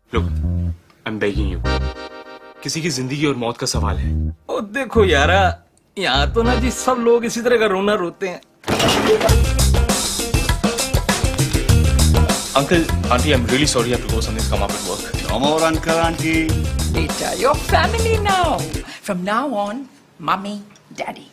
Look, I'm begging you. किसी की जिंदगी और मौत का सवाल है. ओ देखो यारा, यहाँ तो ना जी सब लोग इसी तरह का रोना रोते हैं. Uncle, auntie, I'm really sorry I have to go. Something's come up at work. No more uncle, auntie. Beta, your family now. From now on, mummy, daddy.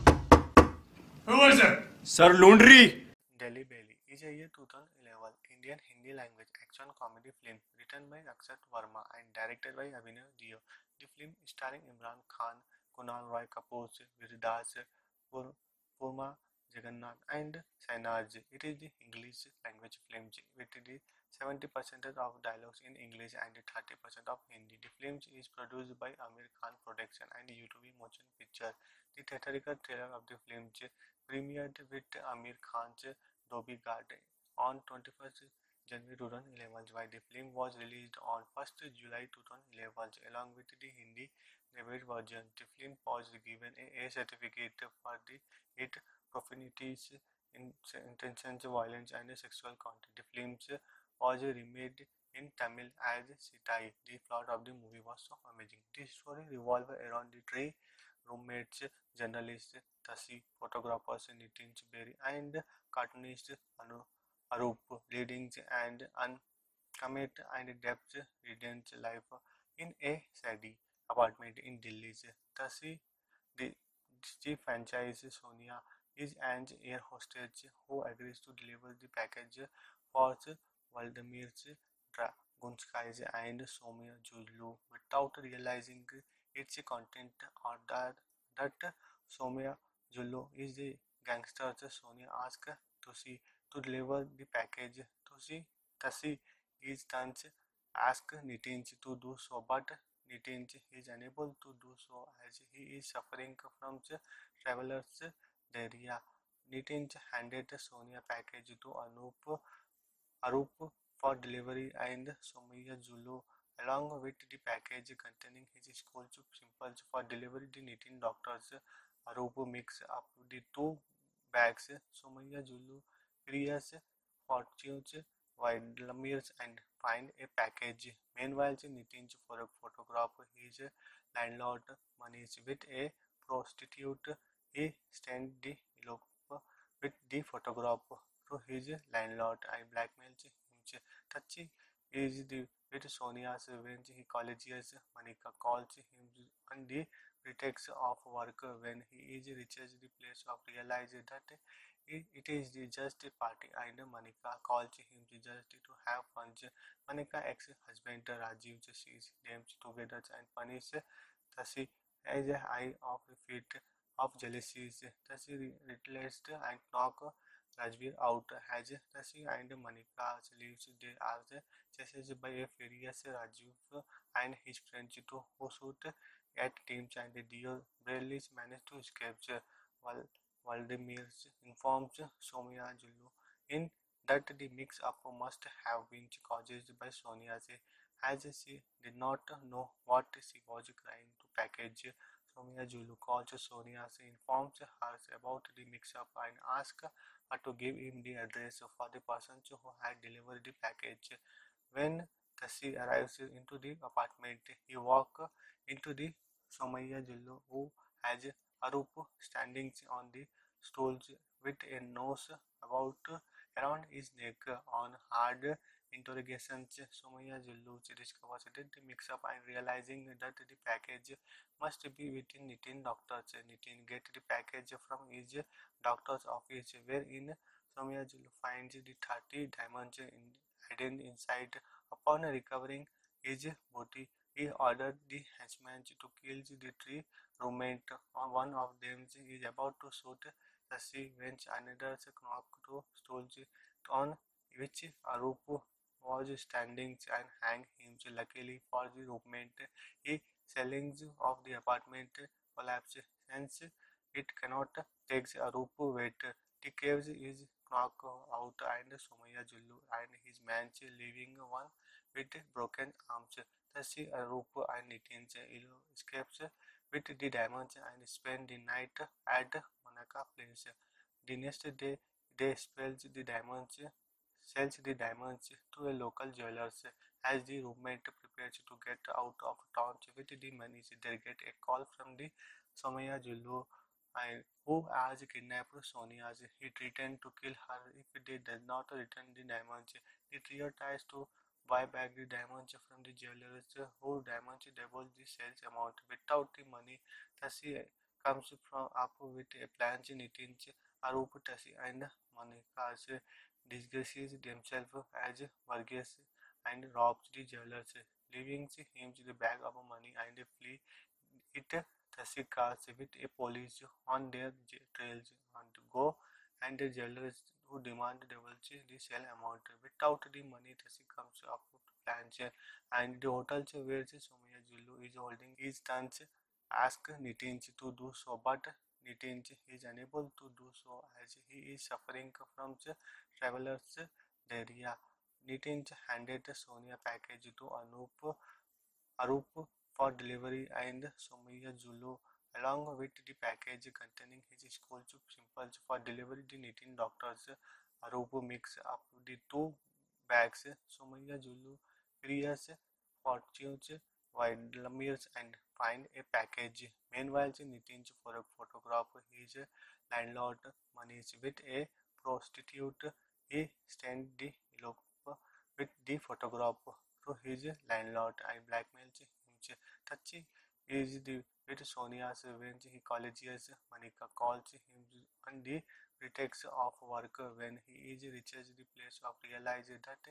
Who is it? Sir Laundry. Delhi Belly is a year 2011 Indian Hindi language action comedy film written by Akshat Verma and directed by Abhinav Dio. The film starring Imran Khan, Kunal Roy Kapoor, Virdas, Purma Jagannath and Sainaj. It is the English language film with the 70% of dialogues in English and 30% of Hindi. The film is produced by Amir Khan Production and YouTube Motion Picture. The theatrical trailer of the film premiered with Amir Khan's Dobby Guard on 21st January 2011, while the film was released on 1st July 2011 along with the Hindi dubbed version. The film was given a A certificate for the its profanities, intentions, violence, and sexual content. The film was remade in Tamil as Sitai. The plot of the movie was so amazing. The story revolved around the three roommates, journalist Tasi, photographers Nitin Berry, and cartoonist Arup, leading and uncommit and depth reading life in a seedy apartment in Delhi. Tasi, the chief franchise Sonia, is an air hostess who agrees to deliver the package for Vladimir Dragunskaya and Soumya Julu without realizing its content or that Soumya Julu is the gangster. Sonia asks Tusi to deliver the package. Tasi is turns ask Nitin to do so, but Nitin is unable to do so as he is suffering from traveler's diarrhea. Nitin handed Sonia package to Arup for delivery and Soumya Julu along with the package containing his school samples for delivery. The Nitin doctors Arup mix up the two bags. Soumya Julu curious fortunes Vladimirs and find a package. Meanwhile, Nitin photograph his landlord Manish with a prostitute. He stand the elope with the photograph to his landlord and blackmails him. Tachi is the with Sonia's revenge. He colleges Manika calls him on the pretext of work when he is reaches the place of realize that it is just a party and Manika calls him just to have fun. Manika ex-husband Rajiv sees them together and punishes Tasi as a eye of fit of jealousy. Tasi retaliates and knock Rajveer out as Tasi and Manika leaves. They are chased by a furious Rajiv and his friends to who shoot at teams and Dio barely manage to escape while Vladimir informs Soumya Julu in that the mix-up must have been caused by Sonia as she did not know what she was trying to package. Soumya Julu calls Sonia, informs her about the mix-up and asks her to give him the address for the person who had delivered the package. When Tasi arrives into the apartment, he walks into the Soumya Julu who has Arup standing on the stools with a noose about around his neck. On hard interrogations, Soumya Jullu discovers that the mix-up and realizing that the package must be within Nitin doctors. Nitin gets the package from his doctor's office, wherein Soumya Jullu finds the 30 diamonds hidden inside. Upon recovering his booty, he ordered the henchmen to kill the three roommates. One of them is about to shoot Tasi when another knock to stools on which Arup was standing and hang him. Luckily for the roommate, the ceilings of the apartment collapsed since it cannot take Arup weight. The cave is knocked out and Soumya Jullu and his man leaving one with broken arms. Tasi, Arup and Nitin escapes with the diamonds and spend the night at Monaca Place. The next day, they sells the diamonds to a local jewelers. As the roommate prepares to get out of town with the money, they get a call from the Somaya Jullu, who has kidnapped Sonia. He threatened to kill her if they does not return the diamonds. The trio tries to buy back the diamonds from the jewelers, who diamonds double the sales amount. Without the money, Tasi comes from up with a plan. Nitin, Arup, Tasi, and Monica disguises themselves as Vargas and robs the jewelers, leaving him the bag of money and flee. It Tasi cars with a police on their trails and go, and the jewelers who demand double the sale amount. Without the money, Tasi comes up to plans, and the hotel where Somaya Jullu is holding his stance ask Nitin to do so, but Nitin is unable to do so as he is suffering from traveler's diarrhea. Nitin handed Sonia package to Arup for delivery and Somaya Jullu along with the package containing his school samples for delivery. The Nitin doctors Arup mix up the two bags. Somaya Jullu Priya's fortunes Vladimir's and find a package. Meanwhile, Nitin for a photograph his landlord Manish with a prostitute. He stand the elope with the photograph to his landlord and blackmails him. Tachi is the with Sonia's revenge. He colleges Manika calls him on the pretext of work. When he reaches the place of realizes that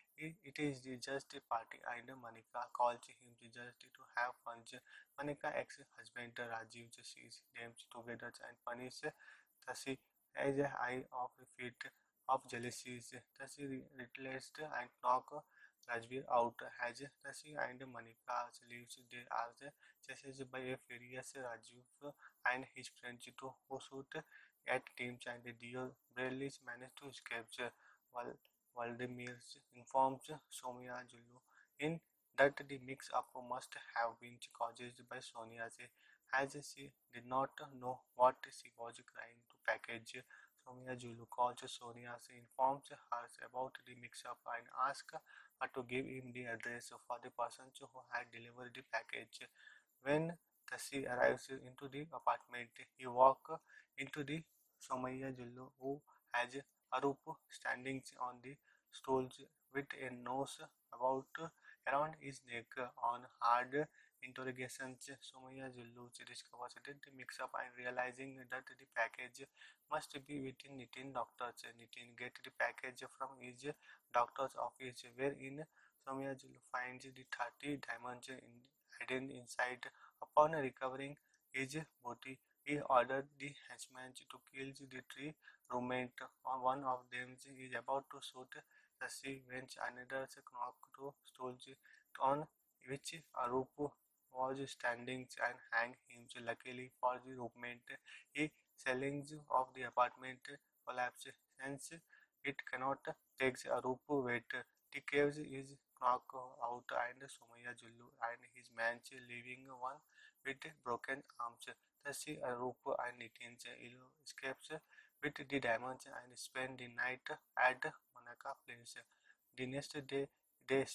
it is just a party and Manika calls him just to have fun. Manika ex-husband Rajiv sees them together and punishes Tasi as a high of fit of jealousy. Tasi retaliates and knock Rajveer out as Tasi and Manika leaves. They are chased by a furious Rajiv and his friends to who shoot at teams, and the deer barely manage to escape. While Vladimir informs Somaya Jullu in that the mix-up must have been caused by Sonia, as she did not know what she was trying to package. Somaya Jullu calls Sonia, informs her about the mix-up and asks her to give him the address for the person who had delivered the package. When Tasi arrives into the apartment, he walks into the Somaya Jullu, who has Arup standing on the stools with a noose about around his neck. On hard interrogations, Somaya Jullu discovers that the mix-up and realizing that the package must be within Nitin doctors. Nitin gets the package from his doctor's office, wherein Somaya Jullu finds the 30 diamonds hidden inside. Upon recovering his booty, he ordered the henchmen to kill the three roommates. One of them is about to shoot Tasi when another knock to stools on which Arup was standing and hang him. Luckily for the roommate, the ceilings of the apartment collapsed. Hence, it cannot take Arup weight. The caves is knocked out and Somaya Jullu and his man leaving one with broken arms. Tasi, Arup and Nitin escapes with the diamonds and spend the night at Monaca Place. The next day, they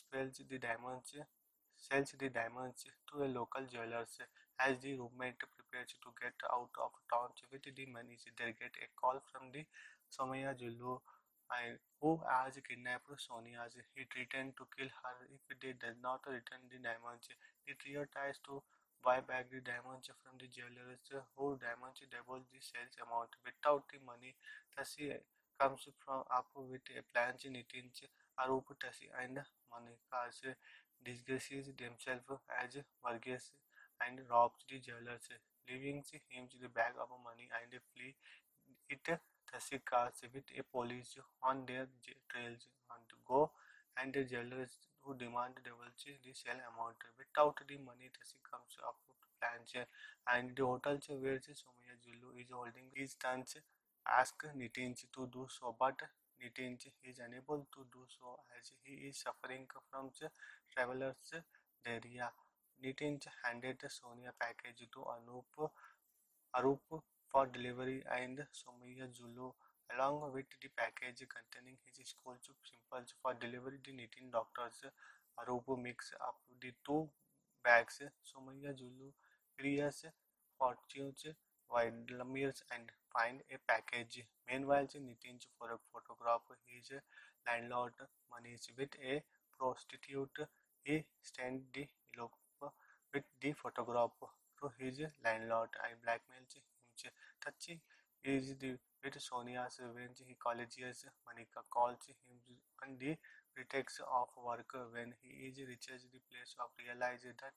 sells the diamonds to a local jewelers. As the roommate prepares to get out of town with the money, they get a call from the Somaya Jullu, who has kidnapped Sonia. He threatened to kill her if they does not return the diamonds. The trio tries to buy back the diamonds from the jewelers, who diamonds double the sales amount. Without the money, Tasi comes from up with a plan. Nitin, Arup, Tasi, and Monica disguises themselves as Vargas and robs the jewelers, leaving him the bag of money and flee. It Tasi cars with a police on their trails and go, and the jewelers who demand double the sale amount. Without the money, Tasi comes up to plans, and the hotel where Somaya Jullu is holding his stance ask Nitin to do so, but Nitin is unable to do so as he is suffering from traveler's diarrhea. Nitin handed Sonia package to Arup for delivery and Somaya Jullu along with the package containing his school samples for delivery. The Nitin doctors Arup mix up the two bags. Somaya Julu clears fortunes Vladimir and find a package. Meanwhile, Nitin for a photograph his landlord Manish with a prostitute. He stand the elope with the photograph to his landlord and blackmails him. Tachi is the with Sonia's revenge. He colleges Manika calls him on the pretext of work when he is reaches the place of realize that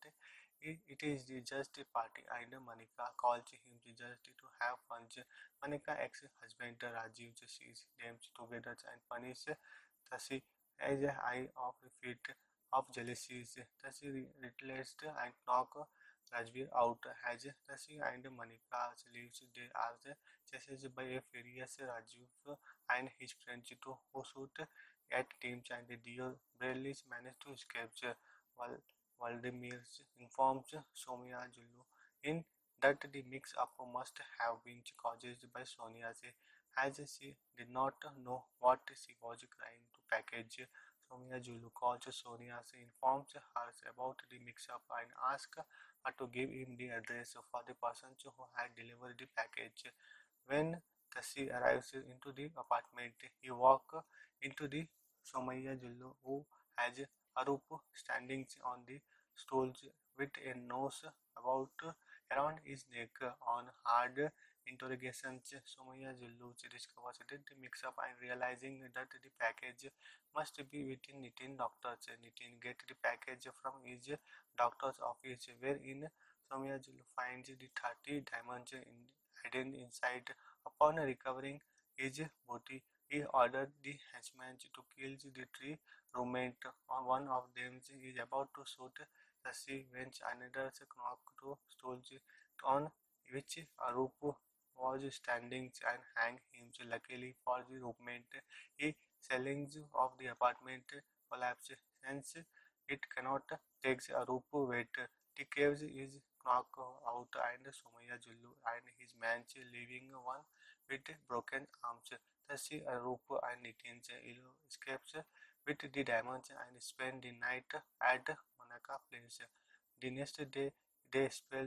it is just a party and Manika calls him just to have fun. Manika ex-husband Rajiv sees them together and punish Tasi as a eye of fit of jealousy. Tasi relentless and knock Rajveer out as Tasi and Manika leaves. They are chased by a furious Rajiv and his friends to who shoot at teams and the deer barely manage to escape. While Vladimir informs Soumya Jullu in that the mix-up must have been caused by Sonia as she did not know what she was trying to package. Soumya Jullu calls Sonia, informs her about the mix-up and asks her to give him the address for the person who had delivered the package. When Tasi arrives into the apartment, he walks into the Somaya Jullu who has Arup standing on the stools with a noose about around his neck. On hard interrogations, Somaya Jullu discovers that the mix-up and realizing that the package must be within Nitin doctor's. Nitin gets the package from his doctor's office, wherein Somaya Jullu finds the 30 diamonds hidden inside. Upon recovering his booty, he ordered the henchmen to kill the three roommates. One of them is about to shoot Sasi when another knock to stools on which Arup was standing and hang him. Luckily for the roommate, the ceilings of the apartment collapsed since it cannot take Arup weight. The caves is knocked out and Somaya Jullu and his man leaving one with broken arms. Thus, Arup and Nitin escapes with the diamonds and spend the night at Manaka Place. The next day, they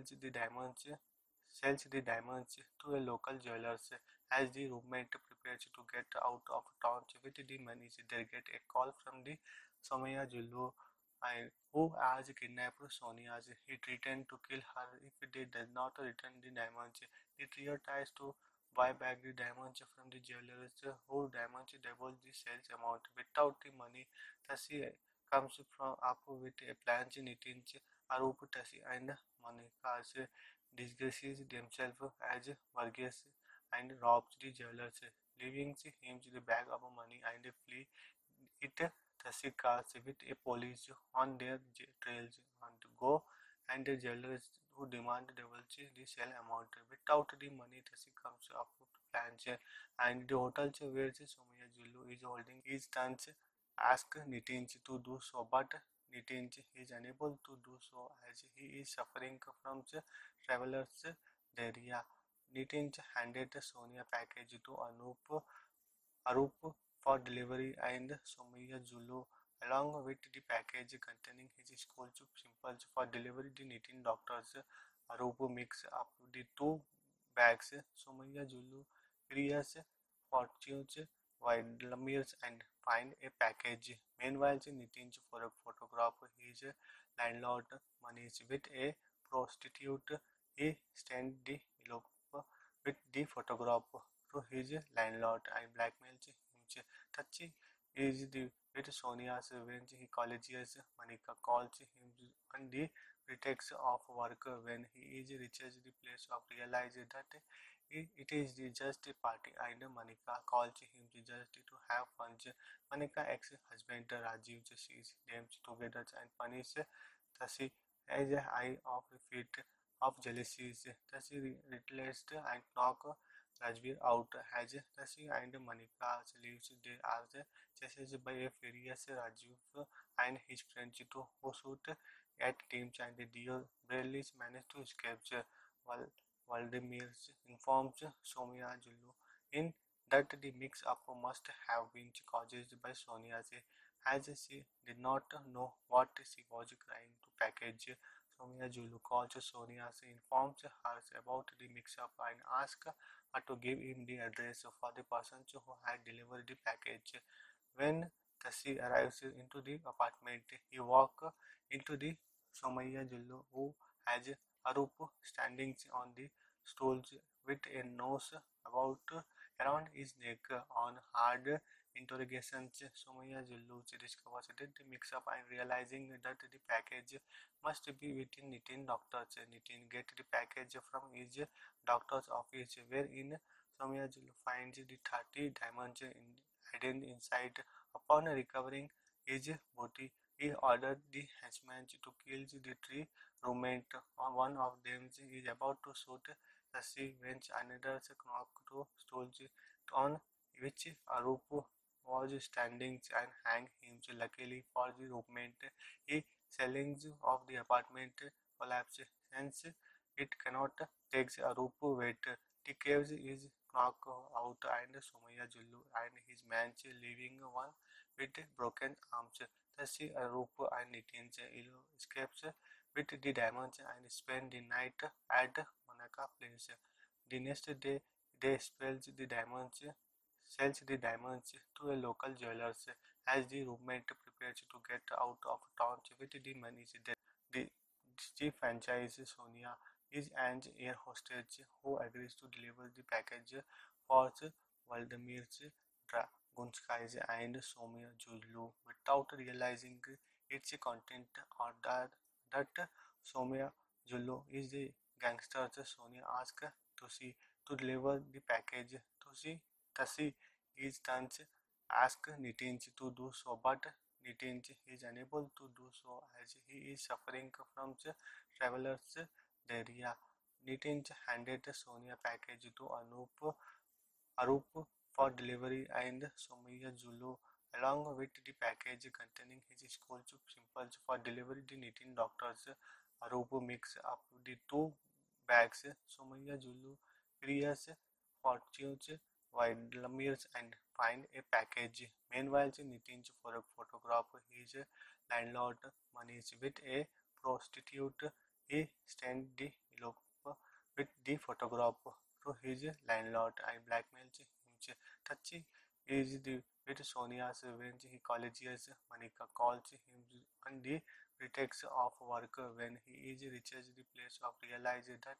sells the diamonds to a local jewelers. As the roommate prepares to get out of town with the money, they get a call from the Somaya Jullu who has kidnapped Sonia. He threatened to kill her if they did not return the diamonds. The trio tries to buy back the diamonds from the jewelers who diamonds double the sales amount. Without the money, Tasi comes from up with a plan. Nitin, Arup, Tasi and Monica disguises themselves as Vargas and robs the jewelers, leaving him the bag of money and flee. It Tasi cars with a police on their trails and go and the jewelers who demand double the sale amount. Without the money, Tasi comes up with plans and the hotel where Somaya Jullu is holding his stance ask Nitin to do so, but Nitin is unable to do so as he is suffering from traveler's diarrhea. Nitin handed Sonia package to Arup for delivery and Somaya Jullu along with the package containing his school simples for delivery. The Nitin doctors Arup mix up the two bags. Somaya Jullu clears fortunes Vladimir and find a package. Meanwhile, Nitin for a photograph his landlord Manish with a prostitute. He stand the elope with the photograph to his landlord and blackmails him. Tachi is the with Sonia's revenge. He colleges Manika calls him on the pretext of work when he is reaches the place of realize that it is just a party and Manika calls him just to have fun. Manika ex-husband Rajiv sees them together and punish Tasi as a eye of fit of jealousy. Tasi relentless and knock Rajveer out as Tasi and Manika leaves. They are chased by a furious Rajiv and his friends to who shoot at teams and the deer barely manage to escape. While Vladimir informs Soumya Jullu in that the mix-up must have been caused by Sonia As she did not know what she was trying to package, Soumya Julu calls Sonia, informs her about the mix-up and asks her to give him the address for the person who had delivered the package. When Tasi arrives into the apartment, he walks into the Somaya Jullu, who has Arup standing on the stools with a nose about around his neck. On hard interrogations, Somaya Jullu discovers that the mix-up and realizing that the package must be within Nitin doctor's. Nitin gets the package from his doctor's office, wherein Somaya Jullu finds the 30 diamonds hidden inside. Upon recovering his booty, he ordered the henchmen to kill the three roommates. One of them is about to shoot Sasi when another knocked to stools on which Arup was standing and hanged him. Luckily for the roommate, the ceilings of the apartment collapsed. Since it cannot take Arup weight, the cave is knocked out and Somaya Jullu and his man leaving one with broken arms. Thus, Arup and Nitin escapes with the diamonds and spend the night at Manaka Place. The next day, they sells the diamonds to a local jewelers as the roommate prepares to get out of town with the money. The chief franchise Sonia is an air hostess who agrees to deliver the package for Vladimir Dragunskaya and Soumya Jullu without realizing its content or that Soumya Jullu is the gangster. Sonia asks Tusi to deliver the package. Tusi is turns ask Nitin to do so, but Nitin is unable to do so as he is suffering from traveler's diarrhea. Nitin handed Sonia package to Arup for delivery and Soumya Jullu along with the package containing his school simples for delivery. The Nitin doctors Arup mix up the two bags. Soumya Jullu curious fortunes Vladimir's and find a package. Meanwhile, Nitin photograph his landlord Manish with a prostitute. He sends the elope with the photograph to his landlord and blackmails him. Tachi is the with Sonia's when he colleges Manika calls him on the pretext of work. When he reaches the place of realizing that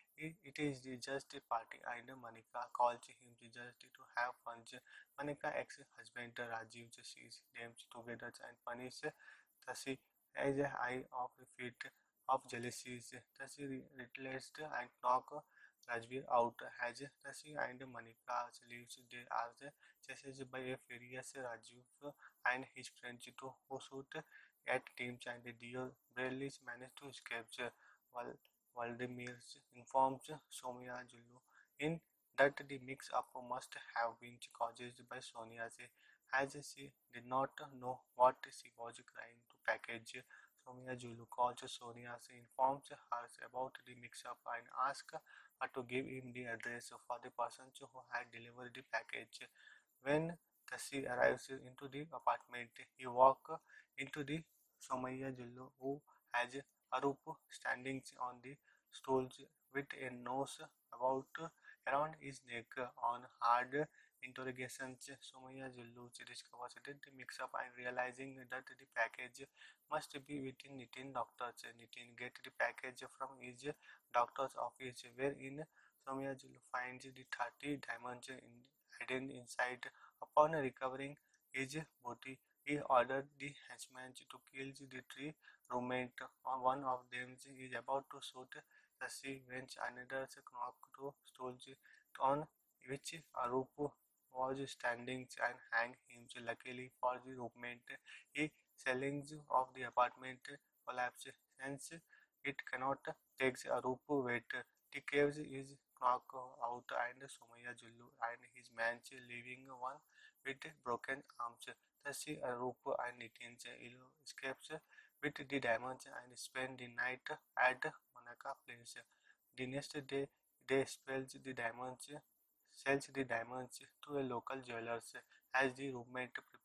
it is just a party and Manika calls him just to have fun. Manika ex-husband Rajiv sees them together and punishes Tasi as a high of fit of jealousy. Tasi retaliates and knock Rajveer out as Tasi and Manika leaves. They are chased by a furious Rajiv and his friends who shoot at teams and Dio barely manage to escape. While Vladimir informs Soumya Jullu in that the mix-up must have been caused by Sonia as she did not know what she was trying to package. Soumya Jullu calls Sonia, informs her about the mix-up and asks her to give him the address for the person who had delivered the package. When Tasi arrives into the apartment, he walks into the Soumya Jullu, who has Arup standing on the stools with a nose about around his neck. On hard interrogations, Soumya Jullu discovers that the mix-up and realizing that the package must be within Nitin doctor's. Nitin gets the package from his doctor's office, wherein Soumya Jullu finds the 30 diamonds hidden inside. Upon recovering his booty, he ordered the henchmen to kill the three roommates. One of them is about to shoot Sasi when another knocked to stools on which Arup was standing and hanged him. Luckily for the roommate, the ceilings of the apartment collapsed. Since it cannot take Arup weight, the cave is knocked out and Soumya Jullu and his man leaving one with broken arms. Thus, Arup and Nitin escapes with the diamonds and spend the night at Manaka Place. The next day, they sells the diamonds to a local jewelers as the roommate prepares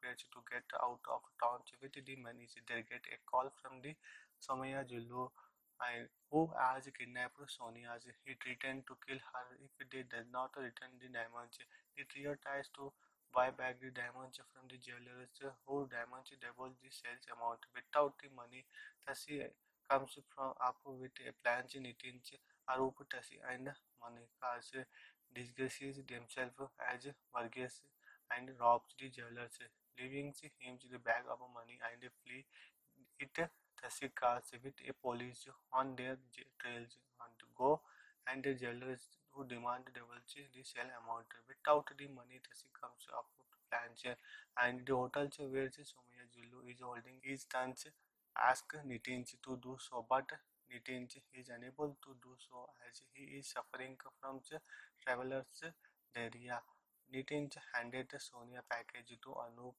prepares to get out of town with the money. They get a call from the Somaya Jullu, who has kidnapped Sonia. He threatened to kill her if they does not return the diamonds. The trio tries to buy back the diamonds from the jewelers, who diamonds double the sales amount. Without the money, Tasi comes from up with a plan. Nitin, Arup, Tasi, and Monica disguises themselves as Vargas and robs the jewelers, leaving him the bag of money and flee. It Tasi cars with a police on their trails on to go, and the jewelers who demand double the sale amount. Without the money, Tasi comes up to plans, and the hotel where Somaya Jullu is holding his stance ask Nitin to do so, but Nitin is unable to do so as he is suffering from traveler's diarrhea. Nitin handed Sonia package to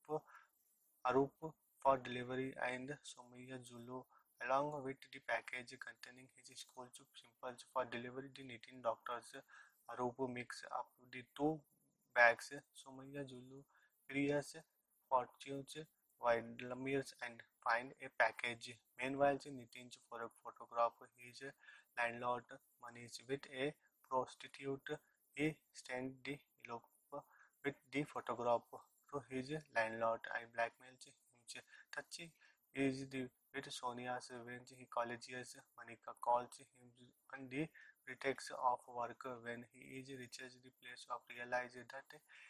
Arup for delivery, and Somaya Jullu along with the package containing his school samples for delivery. The Nitin doctors Arup mix up the two bags. Somaya Jullu curious fortunes Vladimir's and find a package. Meanwhile, Nitin photograph his landlord Manish with a prostitute. He stand the elope with the photograph to his landlord and blackmails him. Tachi is the with Sonia's revenge. He colleges Monica calls him on the pretext of work. When he reaches the place of realizes that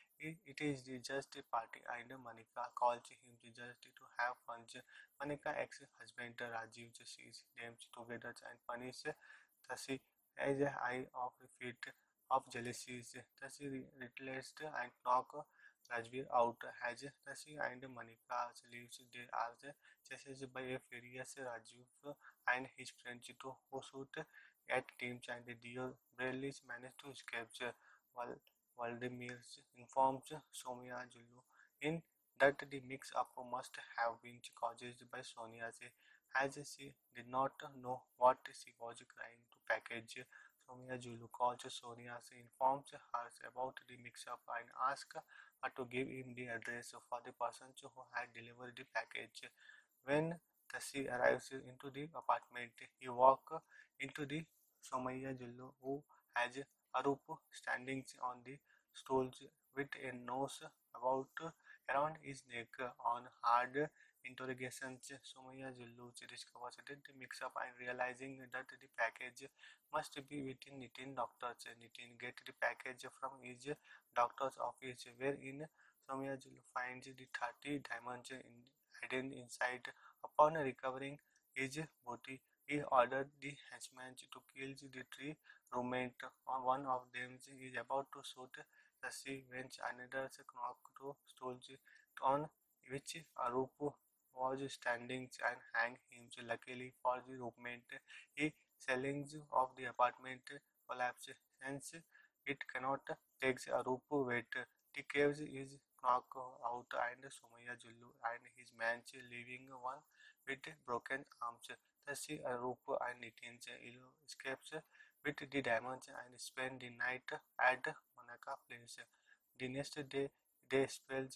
it is just a party, and Monica calls him just to have fun. Monica ex-husband Rajiv sees them together and punishes Tasi as a high of fit of jealousy. Tasi retaliates and knock Rajveer out as Tasi and Monica leaves. They are chased by a furious Rajiv and his friends to who shoot at teams, and Dio barely manage to escape. While Vladimir informs Somaya Jullu in that the mix-up must have been caused by Sonia, as she did not know what she was trying to package. Somaya Jullu calls Sonia, informs her about the mix-up and asks her to give him the address for the person who had delivered the package. When Tasi arrives into the apartment, he walks into the Somaya Jullu, who has Arup standing on the stools with a noose about around his neck. On hard interrogations, Somaya Jullu discovers that the mix-up and realizing that the package must be within Nitin doctors. Nitin gets the package from his doctor's office, wherein Somaya Jullu finds the 30 diamonds hidden inside. Upon recovering his booty, he ordered the henchmen to kill the three roommates. One of them is about to shoot Tasi when another knock to stools on which Arup was standing and hang him. Luckily for the roommate, the ceilings of the apartment collapsed. Hence, it cannot take Arup weight. The caves is knocked out, and Somaya Jullu and his man leaving one with broken arms. Tasi, Arup and Nitin escapes with the diamonds and spend the night at Monaca Place. The next day, they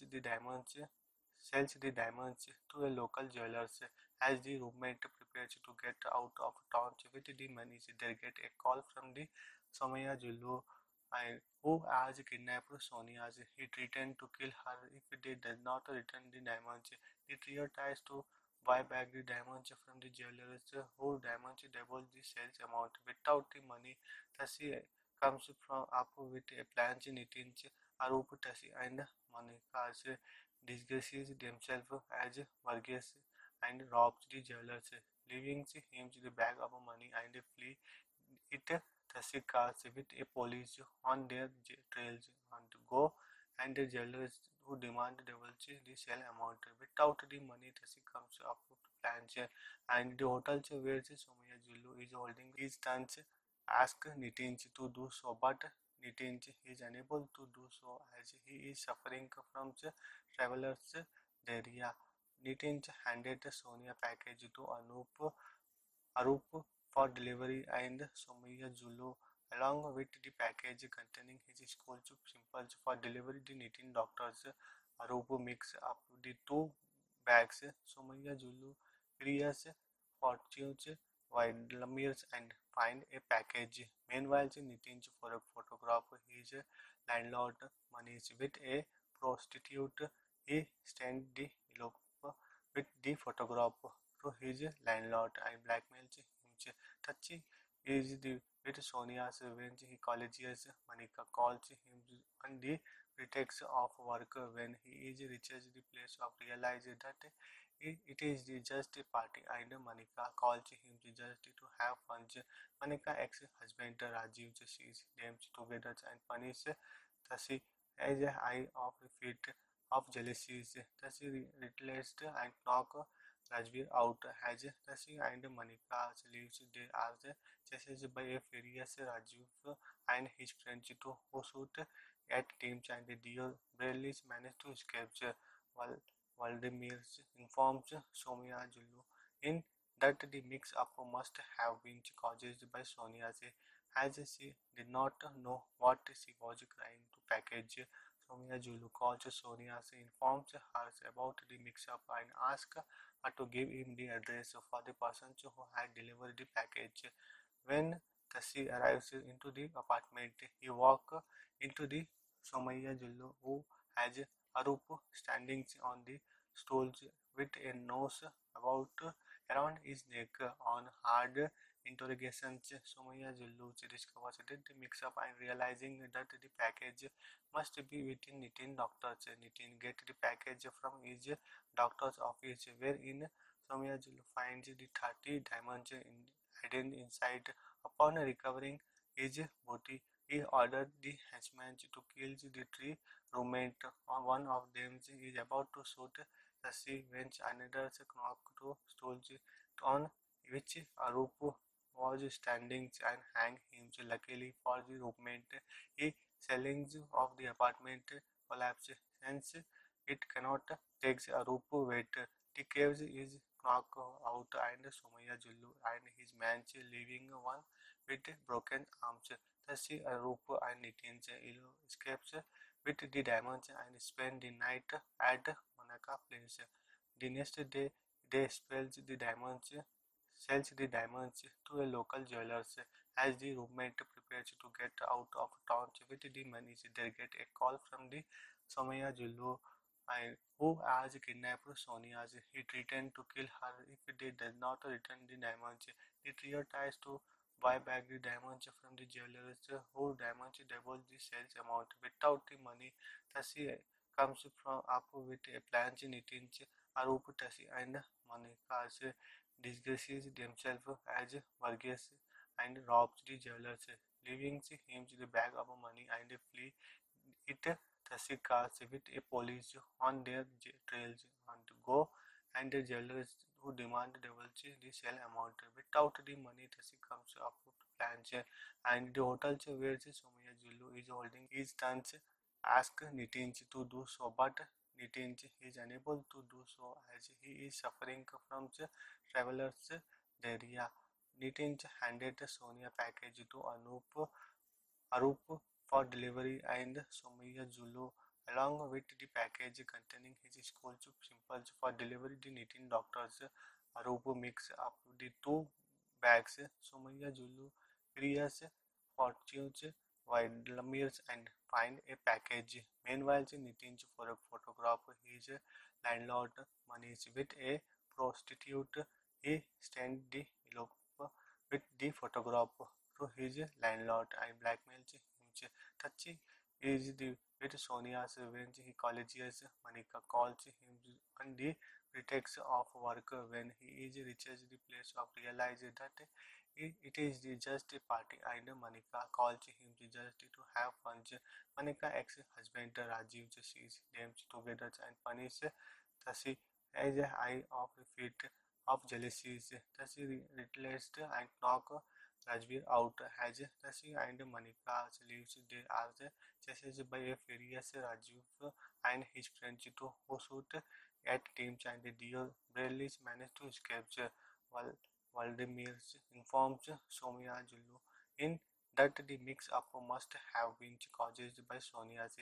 sells the diamonds to a local jewelers. As the roommate prepares to get out of town with the money, they get a call from the Somaya Jullu, who has kidnapped Sonia. He threatened to kill her if they does not return the diamonds. The trio tries to buy back the diamonds from the jewelers, who diamonds double the sales amount. Without the money, Tasi comes from up with a plan. Nitin, Arup, Tasi, and Monica disguises themselves as Vargas and robs the jewelers, leaving him the bag of money and flee. It Tasi cars with a police on their trails on to go, and the jewelers who demand double the sale amount. Without the money, Tasi comes up to plans, and the hotel where Somaya Jullu is holding his stance ask Nitin to do so, but Nitin is unable to do so as he is suffering from traveler's diarrhea. Nitin handed Sonia package to Arup for delivery, and Somaya Jullu along with the package containing his school samples for delivery. The Nitin doctors Arup mix up the two bags. Somaya Julu clears fortunes Vladimir and find a package. Meanwhile, Nitin for a photograph his landlord Manish with a prostitute. He stand the elope with the photograph to his landlord and blackmails him. Tachi is the with Sonia's revenge. He colleges Manika calls him on the pretext of work when he is reaches the place of realize that it is just a party and Manika calls him just to have fun. Manika ex-husband Rajiv sees them together and punish Tasi as a eye of fit of jealousy. Tasi relentless and knock Rajveer out as Tasi and Manika leaves. They are chased by a furious Rajiv and his friends to who shoot at teams and Dio barely manage to escape. While Vladimir informs Soumya Jullu in that the mix-up must have been caused by Sonia as she did not know what she was trying to package. Soumya Jullu calls Sonia, informs her about the mix-up and asks her to give him the address for the person who had delivered the package. When Tasi arrives into the apartment, he walks into the Somaya Jullu who has Arup standing on the stools with a noose about around his neck. On hard interrogations, Somaya Jullu discovers that the mix-up and realizing that the package must be within Nitin doctor's. Nitin gets the package from his doctor's office, wherein Somaya Jullu finds the 30 diamonds hidden inside. Upon recovering his booty, he ordered the henchmen to kill the three roommates. One of them is about to shoot Sasi when another knock to stools on which Arup was standing and hang him. Luckily for the roommate, the ceilings of the apartment collapsed since it cannot take Arup weight. The caves is knocked out and Somaya Jullu and his man leaving one with broken arms. Thus, Arup and Nitin escapes with the diamonds and spend the night at Monaco Place. The next day, they sells the diamonds to a local jewelers. As the roommate prepares to get out of town with the money, they get a call from the Somaya Jullu who has kidnapped Sonia. He threatened to kill her if they did not return the diamonds. The trio tries to buy back the diamonds from the jewelers who diamonds double the sales amount. Without the money, Tasi comes from up with a plan. Nitin, Arup, Tasi and Monica disguises themselves as Vargas and robs the jewelers, leaving him the bag of money and flee. It Tasi cars with a police on their trails and go and the jewelers who demand double the sale amount. Without the money, Tasi comes up to plans and the hotel where Somaya Jullu is holding his stance ask Nitin to do so, but Nitin is unable to do so as he is suffering from traveler's diarrhea. Nitin handed Sonia package to Arup for delivery and Somaya Jullu along with the package containing his school simples for delivery. The Nitin doctors Arup mix up the two bags. Somaya Jullu clears fortunes Vladimir and find a package. Meanwhile, Nitin for a photograph his landlord Manish with a prostitute. He stand the elope with the photograph to his landlord and blackmails him. Tachi is the with Sonia's revenge. He colleges Manika calls him on the pretext of work when he is reaches the place of realize that it is just a party and Manika calls him just to have fun. Manika ex-husband Rajiv sees them together and punish Tasi as a eye of fit of jealousy. Tasi relentless and knock Rajveer out as Tasi and Manika leaves. They are chased by a furious Rajiv and his friends to who shoot at teams and Dio barely manage to escape. While Vladimir informs Soumya Jullu in that the mix-up must have been caused by Sonia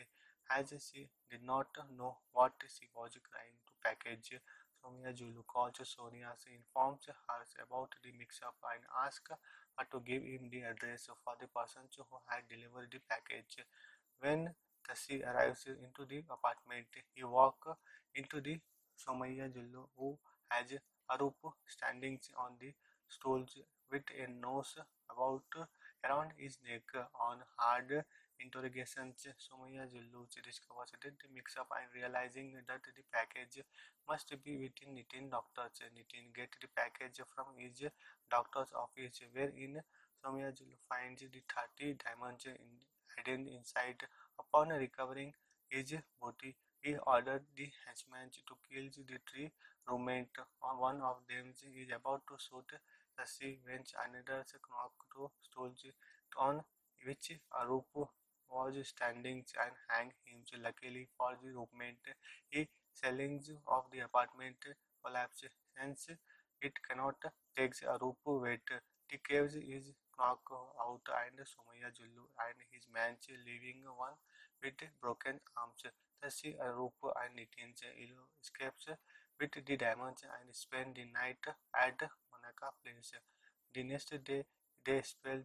as she did not know what she was trying to package. Soumya Julu calls Sonia, she informs her about the mix-up and asks her to give him the address for the person who had delivered the package. When Tasi arrives into the apartment, he walks into the Somaya Jullu, who has Arup standing on the stools with a nose about around his neck. On hard interrogations, Somaya Jullu discovers that the mix-up and realizing that the package must be within Nitin doctor's. Nitin gets the package from his doctor's office, wherein Somaya Jullu finds the 30 diamonds hidden inside. Upon recovering his booty, he ordered the henchmen to kill the three roommates. One of them is about to shoot Sasi when another knocks to stools on which Arup was standing and hanged him. Luckily for the roommate, the ceilings of the apartment collapsed since it cannot take Arup weight. The cave is knocked out and Somaya Jullu and his man leaving one with broken arms. Thus, Arup and Nitin escapes with the diamonds and spend the night at Manaka Place. The next day, they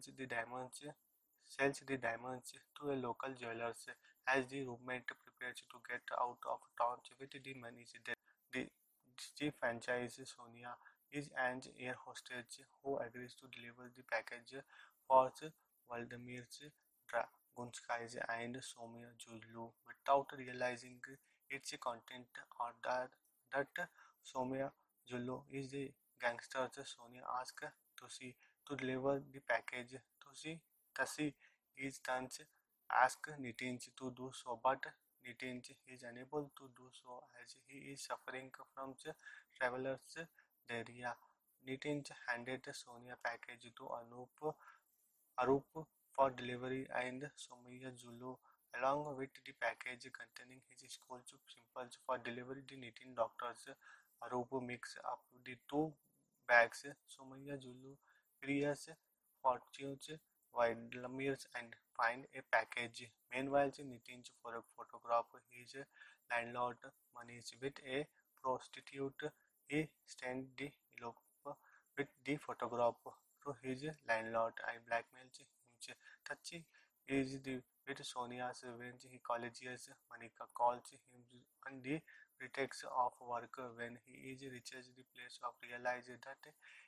sells the diamonds to a local jewelers as the roommate prepares to get out of town with the money. The chief franchise Sonia is an air hostess who agrees to deliver the package for Vladimir Dragunskaya and Soumya Jullu without realizing its content or that Soumya Jullu is the gangster. Sonia asks Tusi to deliver the package. Tusi is turns asks Nitin to do so, but Nitin is unable to do so as he is suffering from traveler's diarrhea. Nitin handed Sonia package to Arup for delivery and Soumya Jullu along with the package containing his school samples for delivery. The Nitin doctors Arup mix up the two bags. Soumya Jullu curious fortunes Vladimir's and find a package. Meanwhile, Nitin photograph his landlord Manish with a prostitute. He sends the elope with the photograph to his landlord and blackmails him. Tachi is the with Sonia's when he colleges Manika calls him on the pretext of work. When he reaches the place of realizes that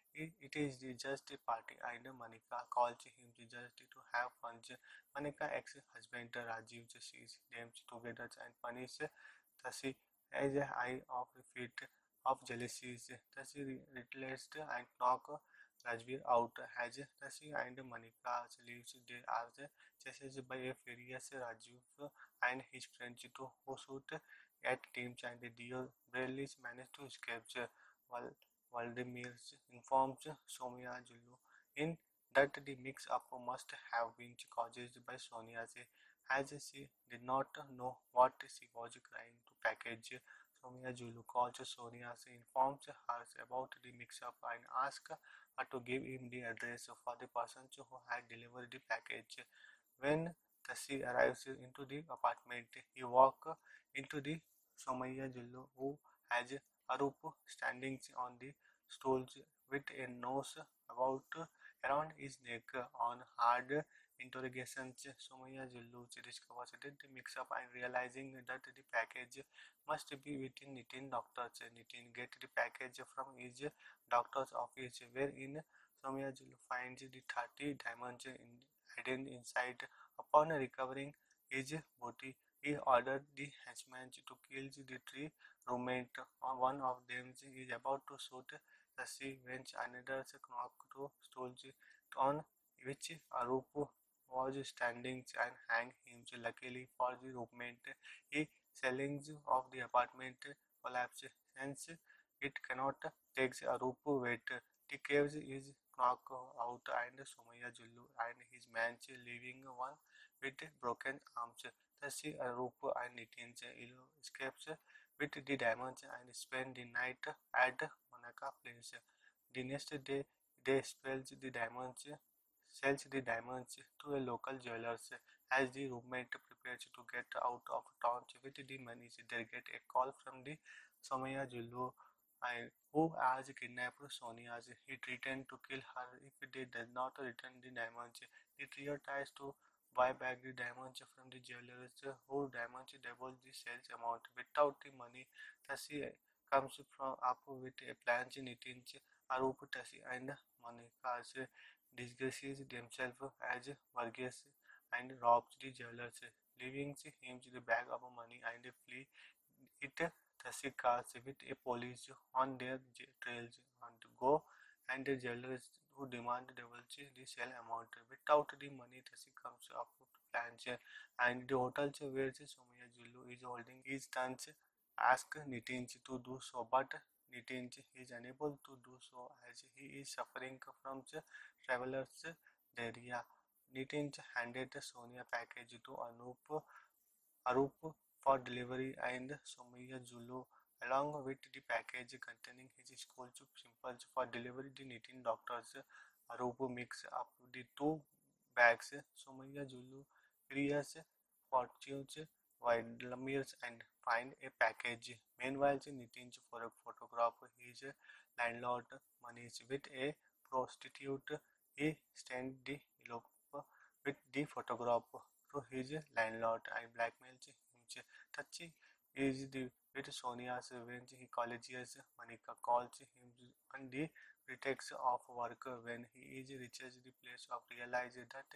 it is just a party and Manika calls him just to have fun. Manika ex-husband Rajiv sees them together and punishes Tasi as a high of fit of jealousy. Tasi retaliates and knock Rajveer out as Tasi and Manika leaves. They are chased by a furious Rajiv and his friends who shoot at teams and Dio barely manage to escape. While Vladimir informs Soumya Jullu in that the mix-up must have been caused by Sonia as she did not know what she was trying to package. Soumya Jullu calls Sonia, she informs her about the mix-up and asks her to give him the address for the person who had delivered the package. When Tasi arrives into the apartment, he walks into the Soumya Jullu, who has Arup standing on the stools with a nose about around his neck. On hard interrogations, Soumya Jullu discovers that the mix-up and realizing that the package must be within Nitin doctor's. Nitin gets the package from his doctor's office, wherein Soumya Jullu finds the 30 diamonds hidden inside. Upon recovering his booty, he ordered the henchmen to kill the three roommates. One of them is about to shoot Sasi when another knocks to stools on which Arup was standing and hanged him. Luckily for the roommate, the ceilings of the apartment collapsed since it cannot take Arup weight. The cave is knocked out and Soumya Jullu and his man leaving one with broken arms. Thus, Arup and Nitin escapes with the diamonds and spend the night at Manaka Place. The next day, they sells the diamonds to a local jewelers As the roommate prepares to get out of town with the money, they get a call from the Somaya Jullu, who has kidnapped Sonia. He threatened to kill her if they does not return the diamonds. The trio tries to buy back the diamonds from the jewelers, who diamonds double the sales amount. Without the money, Tasi comes from up with a plan. Nitin, Arup, Tasi, and Monica disguises themselves as Vargas and robs the jewelers, leaving him the bag of money and flee. It thus cars with a police on their trails on to go, and the jewelers who demand double the sale amount. Without the money, thus comes up to plans, and the hotel where Somaya Jullu is holding his stance ask Nitin to do so, but Nitin is unable to do so as he is suffering from traveler's diarrhea. Nitin handed Sonia package to Arup for delivery and Somaya Zulu along with the package containing his school samples for delivery. The Nitin doctors Arup mix up the two bags. Somaya Zulu curious fortunes Vladimir's and find a package. Meanwhile, Nitin for a photograph his landlord Manish with a prostitute. He stand the elope with the photograph to his landlord and blackmails him. Tachi is the with Sonia's revenge. He colleges Monica calls him on the pretext of work. When he reaches the place of realizes that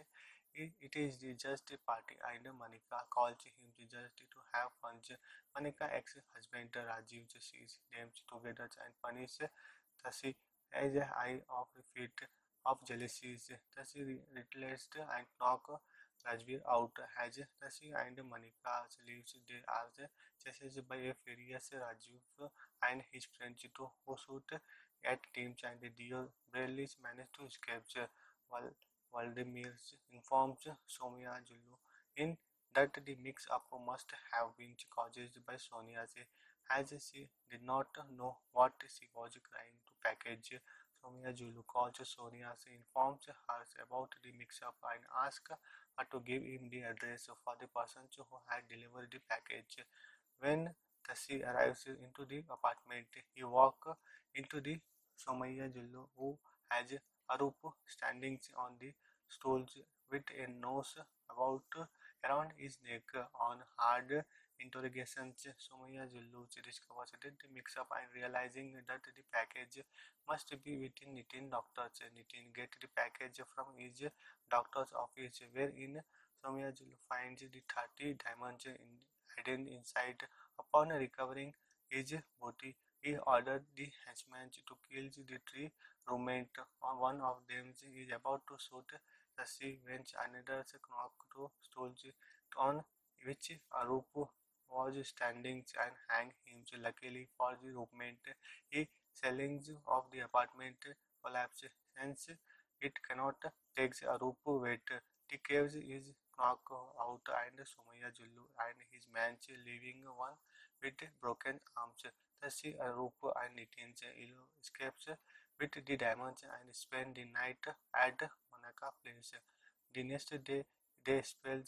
it is just a party and Monica calls him just to have fun. Monica ex-husband Rajiv sees them together and punishes Tasi as a high of fit of jealousy. Tasi retaliates and knock Rajveer out as Tasi and Monica leaves. They are chased by a furious Rajiv and his friends to who shoot at teams, and Dio barely manage to escape. While Vladimir informs Somaya Jullu in that the mix-up must have been caused by Sonia, as she did not know what she was trying to package. Somaya Jullu calls Sonia, informs her about the mix-up and asks her to give him the address for the person who had delivered the package. When Tasi arrives into the apartment, he walks into the Somaya Jullu, who has Arup standing on the stools with a noose about around his neck. On hard interrogations, Somaya Jullu discovers that the mix-up and realizing that the package must be within Nitin doctors. Nitin gets the package from his doctor's office, wherein Somaya Jullu finds the 30 diamonds hidden inside. Upon recovering his booty, he ordered the henchmen to kill the three roommates. One of them is about to shoot Sasi when another knock to stools on which Arup was standing and hang him. Luckily for the roommate, the ceilings of the apartment collapsed. Hence, it cannot take Arup weight. The caves is knocked out and Somaya Jullu and his man leaving one with broken arms. Thus, Arup and Nitin escapes with the diamonds and spend the night at Monaca Place. The next day, they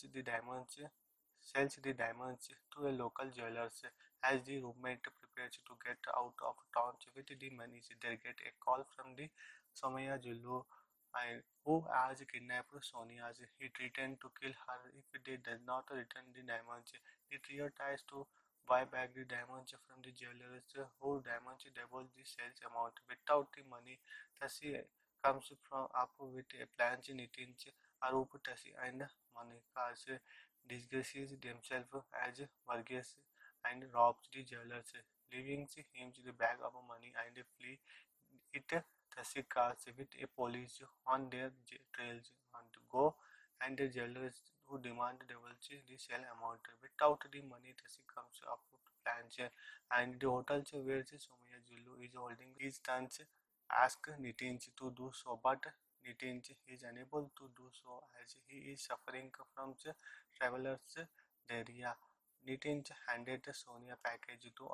sells the diamonds to a local jewelers. As the roommate prepares to get out of town with the money, they get a call from the Somaya Jullu, who has kidnapped Sonia. He threatened to kill her if they does not return the diamonds. The trio tries to buy back the diamonds from the jewelers, who diamonds double the sales amount. Without the money, Tasi comes from up with a plan. Nitin, Arup, Tasi and Monica disguises themselves as Vargas and robs the jewelers, leaving him the bag of money and flee. It Tasi cars with a police on their trails on to go, and the jewelers who demand double the sale amount. Without the money, Tasi comes up to plans, and the hotel where Somaya Jullu is holding his stance ask Nitin to do so, but Nitin is unable to do so as he is suffering from traveler's diarrhea. Nitin handed Sonia package to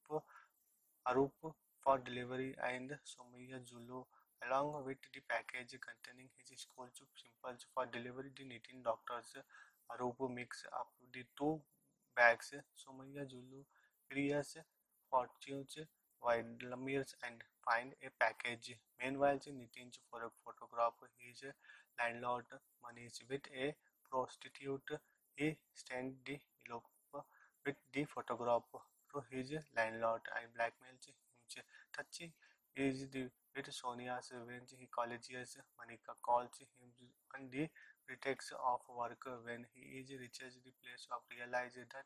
Arup for delivery and Somaya Zulu along with the package containing his school samples for delivery. The Nitin doctors Arup mix up the two bags. Somaya Julu curious fortunes Wildemires and find a package. Meanwhile, Nitin for a photograph his landlord Manish with a prostitute. He stand the elope with the photograph to his landlord and blackmails him. Tachi is the with Sonia's revenge. He colleges Manika calls him on the pretext of work when he is reaches the place of realize that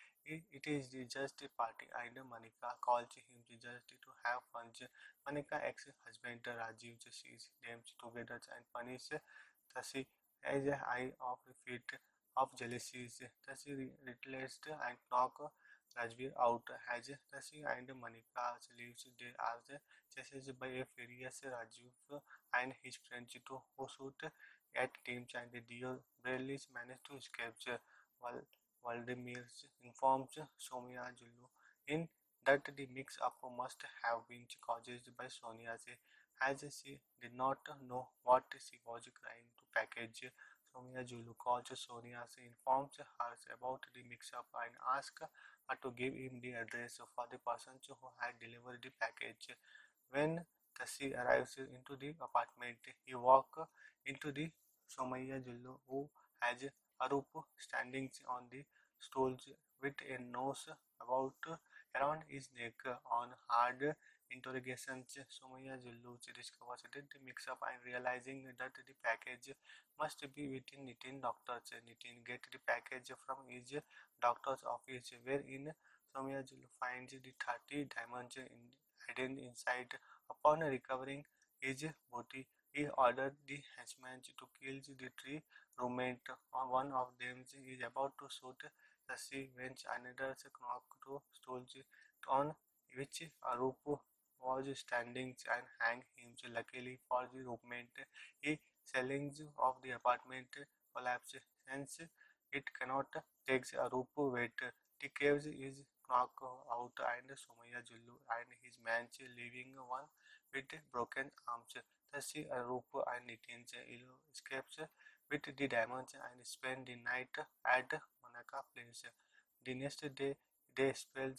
it is just a party and Manika calls him just to have fun. Manika ex-husband Rajiv sees them together and punish Tasi as a eye of fit of jealousy. Tasi relentless and knock Rajveer out as Tasi and Manika leaves they are chased by a furious Rajiv and his friends to who shoot at teams and the deal barely manage to escape while Vladimir informs Soumya Jullu in that the mix-up must have been caused by Sonia as she did not know what she was trying to package. Soumya Jullu calls Sonia, informs her about the mix-up and asks her to give him the address for the person who had delivered the package. When Tasi arrives into the apartment, he walks into the Somaya Jullu who has Arup standing on the stools with a noose about around his neck. On hard interrogations, Somaya Jullu discovers that the mix-up and realizing that the package must be within Nitin doctor's. Nitin gets the package from his doctor's office, wherein Somaya Jullu finds the 30 diamonds hidden inside. Upon recovering his booty, he ordered the henchmen to kill the three roommates. One of them is about to shoot the sea when another knock to stools on which Arup was standing and hang him. Luckily for the roommate, the ceilings of the apartment collapsed since it cannot take Arup weight. The caves is knocked out and Somaya Jullu and his man leaving one with broken arms. Thus Arup and Nitin escapes with the diamonds and spend the night at Manaka Place. The next day, they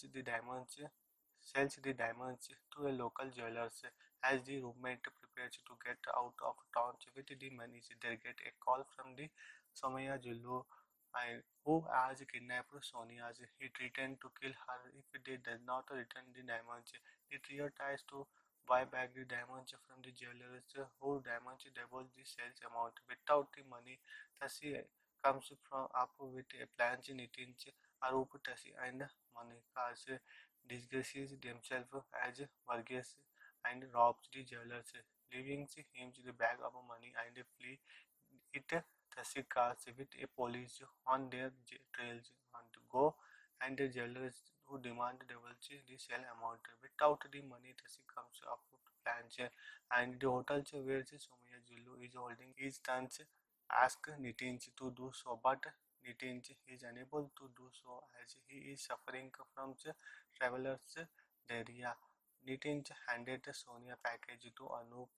sells the diamonds to a local jewelers. As the roommate prepares to get out of town with the money, they get a call from the Somaya Jullu who has kidnapped Sonia. He threatened to kill her if they did not return the diamonds. The trio tries to buy back the diamonds from the jewelers who diamonds double the sales amount. Without the money, Tasi comes from up with a plan. Nitin, Arup, Tasi and Monica disguises themselves as Vargas and robs the jewelers, leaving him the bag of money and flee. It Tasi cars with a police on their trails and go and the jewelers who demand double the sale amount. Without the money, Tasi comes up to plans and the hotel where Somaya Jullu is holding his stance ask Nitin to do so, but Nitin is unable to do so as he is suffering from traveler's diarrhea. Nitin handed Sonia package to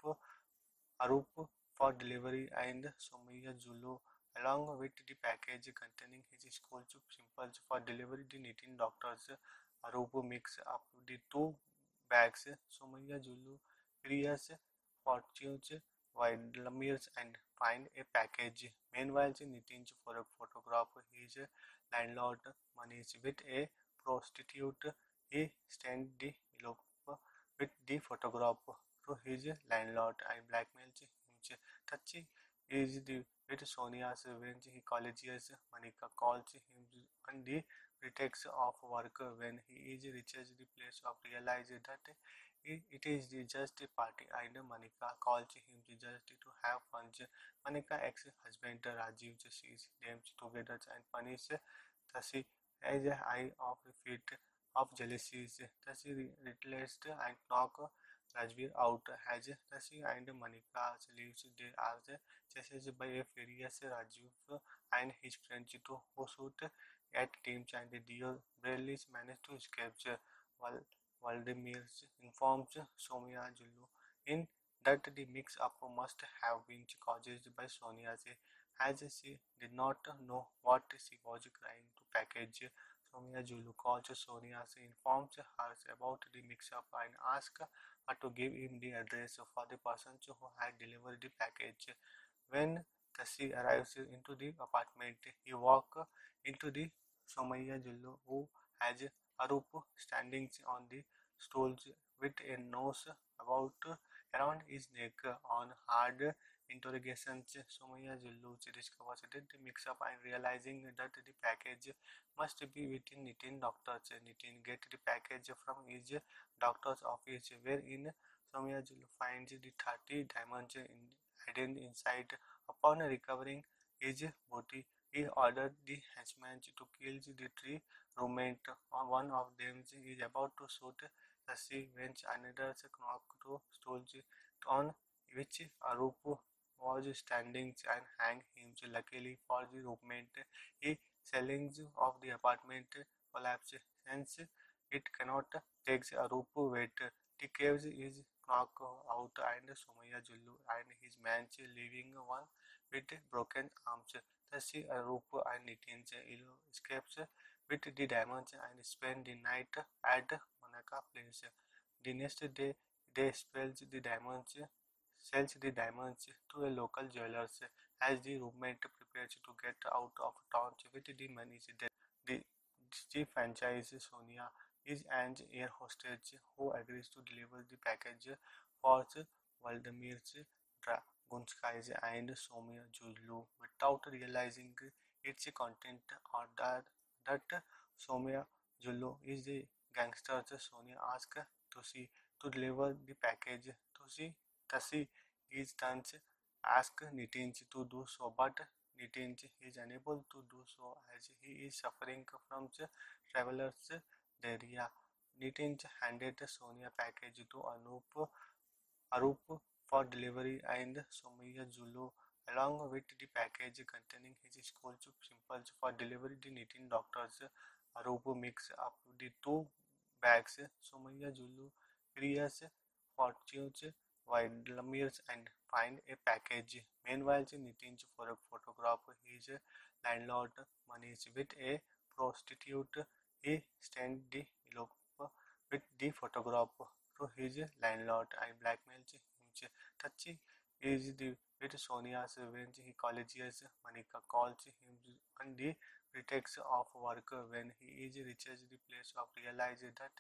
Arup for delivery and Somaya Jullu along with the package containing his school simples for delivery. The Nitin doctors Arup mix up the two bags. Somaya Jullu curious fortunes Wildemires and find a package. Meanwhile, Nitin for a photograph his landlord Manish with a prostitute. He stand the elope with the photograph to his landlord and blackmails him. Tachi is the with Sonia's revenge. He colleges Manika calls him on the pretext of work when he is reaches the place of realize that it is just a party and Manika calls him just to have fun. Manika ex-husband Rajiv sees them together and punish Tasi as a eye of fit of jealousy. Tasi relentless and knock Rajveer out as Tasi and Manika leaves they are chased by a furious Rajiv and his friends to who shoot at teams and the deal barely manage to escape while Vladimir informs Soumya Jullu in that the mix-up must have been caused by Sonia as she did not know what she was trying to package. Soumya Julu calls Sonia, she informs her about the mix-up and asks her to give him the address for the person who had delivered the package. When Tasi arrives into the apartment, he walks into the Somaya Jullu, who has Arup standing on the stools with a nose about around his neck. On hard interrogations, Somaya Jullu discovers that the mix-up and realizing that the package must be within Nitin doctor's. Nitin gets the package from his doctor's office, wherein Somaya Jullu finds the 30 diamonds hidden inside. Upon recovering his booty, he ordered the henchmen to kill the three roommates. One of them is about to shoot Sasi when another knocks to stools on which Arup was standing and hanged him. Luckily for the roommate, the ceilings of the apartment collapsed since it cannot take Arup weight. The caves is knocked out and Somaya Jullu and his man leaving one with broken arms. Thus Arup and Nitin escapes with the diamonds and spend the night at Manaka Place. The next day they sells the diamonds to a local jewelers as the roommate prepares to get out of town with the money. The chief franchise Sonia is an air hostess who agrees to deliver the package for Vladimir Dragunskaya and Soumya Jullu without realizing its content or that Soumya Jullu is the gangster. Sonia asks Tusi to deliver the package. Tusi is turns asks Nitin to do so, but Nitin is unable to do so as he is suffering from traveler's diarrhea. Nitin handed Sonia package to Arup for delivery and Soumya Jullu along with the package containing his school samples for delivery. The Nitin doctors Arup mix up the two bags. Soumya Jullu curious fortunes Vladimir's and find a package. Meanwhile, Nitin photograph his landlord Manish with a prostitute. He sends the elope with the photograph to his landlord and blackmails him. Tachi is the with Sonia's when he colleges Manika calls him on the pretext of work. When he reaches the place of realizing that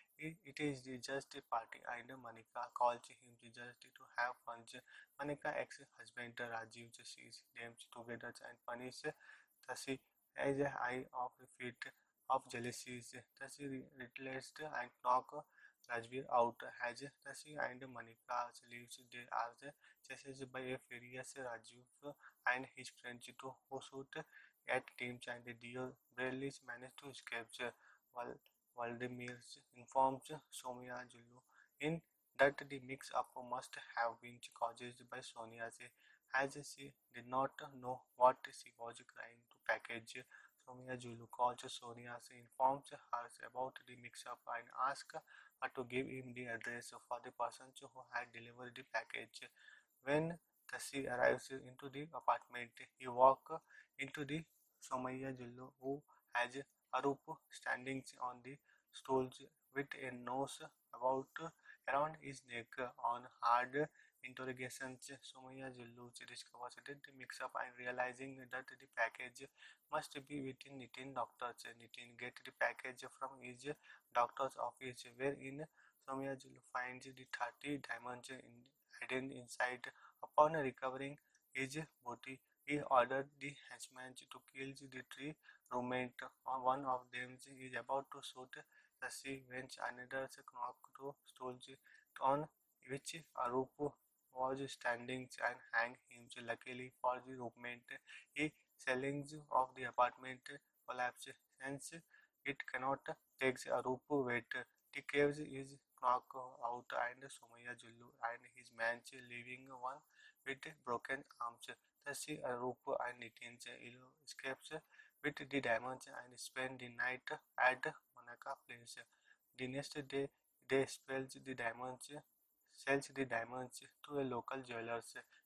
it is just a party and Manika calls him just to have fun. Manika ex-husband Rajiv sees them together and punishes Tasi as a high of fit of jealousy. Tasi retaliates and knock Rajveer out as Tasi and Manika leaves. They are chased by a furious Rajiv and his friends who shoot at teams and Dio barely manage to escape. While Vladimir informs Soumya Jullu in that the mix-up must have been caused by Sonia as she did not know what she was trying to package. Soumya Jullu calls Sonia, she informs her about the mix-up and asks her to give him the address for the person who had delivered the package. When Tasi arrives into the apartment, he walks into the Soumya Jullu, who has Arup standing on the stools with a nose about around his neck. On hard interrogations, Soumya Jullu discovers that the mix-up and realizing that the package must be within Nitin doctor's. Nitin gets the package from his doctor's office, wherein Soumya Jullu finds the 30 diamonds hidden inside. Upon recovering his booty, he ordered the henchmen to kill the three roommates. One of them is about to shoot Sasi when another knocks to stools on which Arup was standing and hanged him. Luckily for the roommate, the ceilings of the apartment collapsed since it cannot take Arup weight. The caves is knocked out and Soumya Jullu and his man leaving one with broken arms. Thus Arup and Nitin escapes with the diamonds and spend the night at Manaka Place. The next day they sells the diamonds to a local jewelers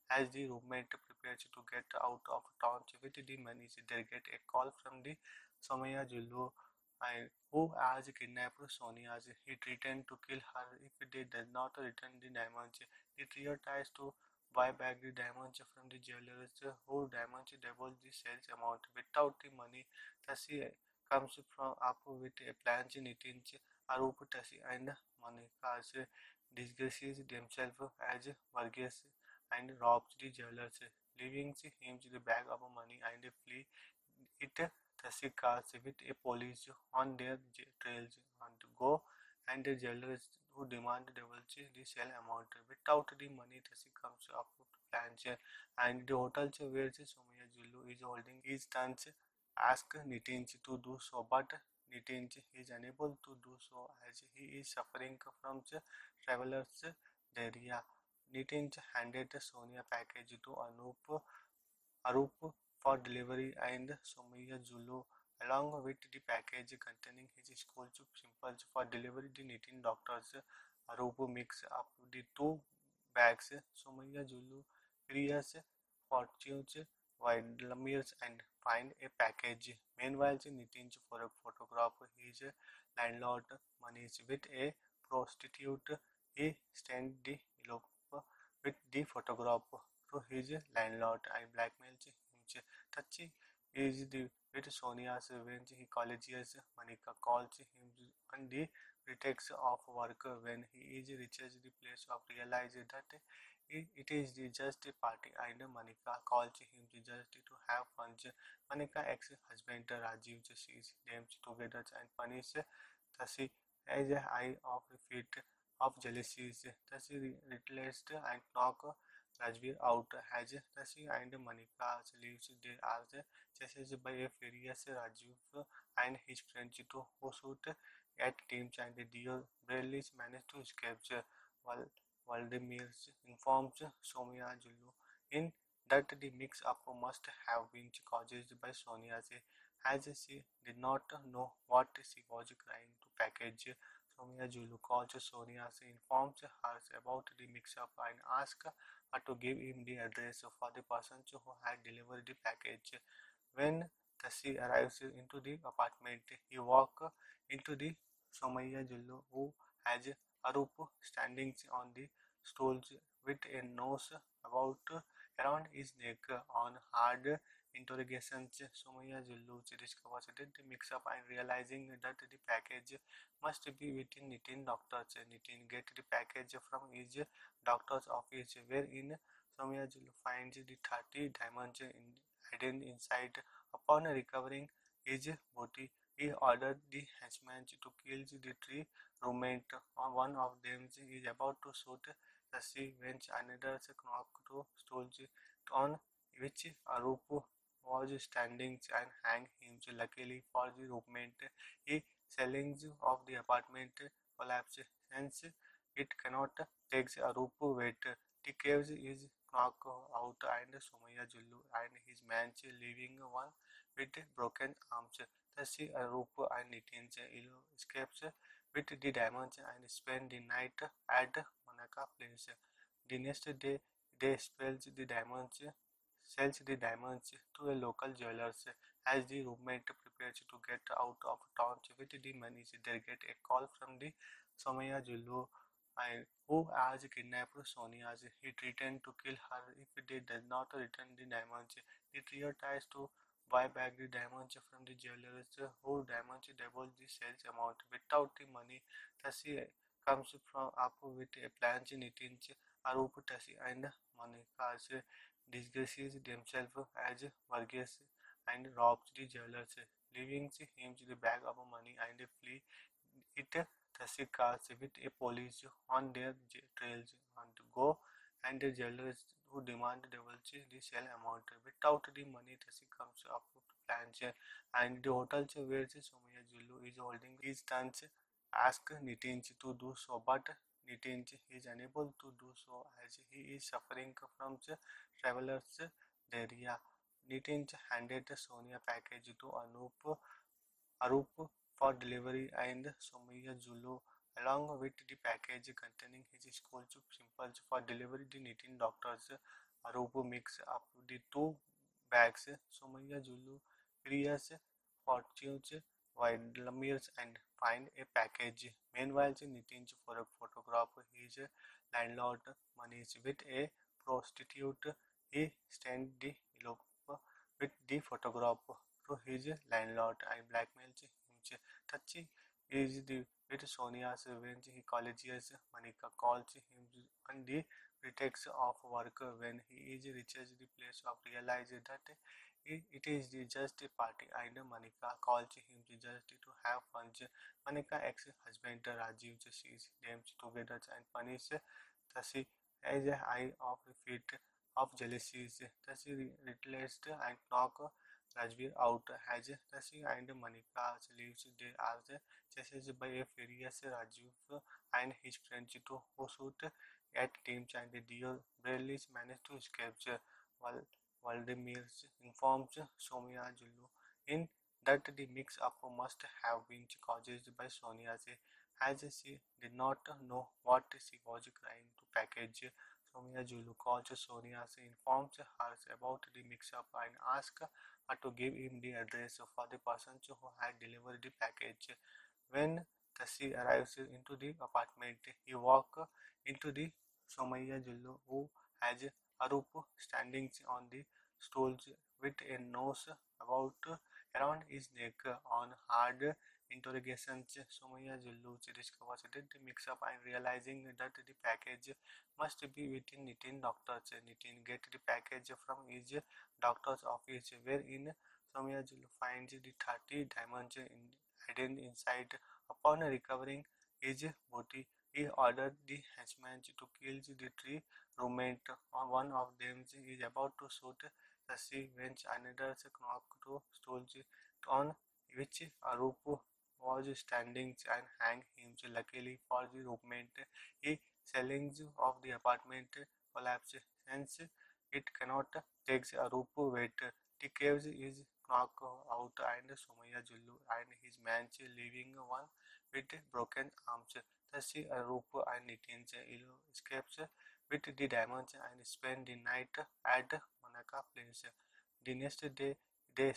As the roommate prepares to get out of town with the money, they get a call from the Somaya Jullu, who has kidnapped Sonia. He threatened to kill her if they does not return the diamonds. The trio tries to buy back the diamonds from the jewelers, who diamonds double the sales amount. Without the money, Tasi comes from up with a plan. Nitin, Arup, Tasi, and Monica disguises themselves as Vargas and robs the jewelers, leaving him the bag of money and flee. It Tasi cars with a police on their trails on to go, and the jewelers who demand double the sale amount. Without the money, Tasi comes up to plans, and the hotel where Somaya Jullu is holding his stance ask Nitin to do so, but Nitin is unable to do so as he is suffering from traveler's diarrhea. Nitin handed Sonia package to Arup for delivery and Somaya Zulu along with the package containing his school samples for delivery. The Nitin doctors Arup mix up the two bags. Somaya Zulu Priya's fortunes Vladimir's and find a package. Meanwhile, Nitin for a photograph his landlord Manish with a prostitute. He stand the elope with the photograph to his landlord and blackmails him. Tachi is the with Sonia's revenge. He colleges Monica calls him on the pretext of work. When he reaches the place of realizes that it is just a party and Monica calls him just to have fun. Monica ex-husband Rajiv sees them together and punishes Tasi as a eye of fit of jealousy. Tasi retaliates and knock Rajveer out as Tasi and Monica leaves. They are chased by a furious Rajiv and his friends to who shoot at teams, and Dio barely manage to escape. While Vladimir informs Somaya Jullu in that the mix-up must have been caused by Sonia, as she did not know what she was trying to package. Somaya Jullu calls Sonia, informs her about the mix-up and asks her to give him the address for the person who had delivered the package. When Tasi arrives into the apartment, he walks into the Somaya Jullu, who has Arup standing on the stools with a noose about around his neck. On hard interrogations, Somaya Jullu discovers that the mix-up and realizing that the package must be within Nitin doctors. Nitin gets the package from his doctor's office, wherein Somaya Jullu finds the 30 diamonds hidden inside. Upon recovering his booty, he ordered the henchmen to kill the three roommates. One of them is about to shoot Tasi when another knock to stools on which Arup was standing and hang him. Luckily for the roommate, he ceilings of the apartment collapsed. Hence, it cannot take Arup weight. The caves is knocked out and Somaya Jullu and his man leaving one with broken arms. Tasi, Arup and Nitin escapes with the diamonds and spend the night at Monaca Place. The next day, they sells the diamonds to a local jewelers. As the roommate prepares to get out of town with the money, they get a call from the Somaya Jullu, who has kidnapped Sonia. He threatened to kill her if they does not return the diamonds. The trio tries to buy back the diamonds from the jewelers, who diamonds double the sales amount. Without the money, Tasi comes from up with a plan. Nitin, Arup, Tasi, and Monica disguises themselves as Vargas and robs the jewelers, leaving him the bag of money and flee. It Tasi cars with a police on their trails on to go, and the jewelers who demand double the sale amount. Without the money, Tasi comes up to plans, and the hotel where Somaya Jullu is holding his stance ask Nitin to do so, but Nitin is unable to do so as he is suffering from traveler's diarrhea. Nitin handed Sonia package to Arup for delivery and Somaya Zulu along with the package containing his school samples for delivery. The Nitin doctors Arup mix up the two bags. Somaya Julu clears fortunes Vladimir and find a package. Meanwhile, Nitin for a photograph his landlord Manish with a prostitute. He stand the elope with the photograph to his landlord and blackmails him. Tachi is the with Sonia's revenge. He colleges Manika calls him on the pretext of work when he is reaches the place of realize that it is just a party and Manika calls him just to have fun. Manika ex-husband Rajiv sees them together and punish Tasi as a eye of fit of jealousy. Tasi relentless and knock Rajveer out as Tasi and Manika leaves. They are chased by a furious Rajiv and his friends to who shoot at teams and the deer barely manage to escape. While Vladimir informs Soumya Jullu in that the mix-up must have been caused by Sonia as she did not know what she was trying to package. Soumya Jullu calls Sonia, informs her about the mix-up and asks her to give him the address for the person who had delivered the package. When Tasi arrives into the apartment, he walks into the Somaya Jullu who has Arup standing on the stools with a noose about around his neck. On hard interrogations, Somaya Jullu discovers that the mix-up and realizing that the package must be within Nitin doctor's. Nitin gets the package from his doctor's office, wherein Somaya Jullu finds the 30 diamonds hidden inside. Upon recovering his booty, he ordered the henchmen to kill the three roommates. One of them is about to shoot Sasi when another knock to stools on which Arup was standing and hang him. Luckily for the roommate, the ceilings of the apartment collapsed since it cannot take Arup weight. The caves is knocked out and Somaya Jullu and his man leaving one with broken arms. Thus, Arup and Nitin escapes with the diamonds and spend the night at Manaka Place. The next day, they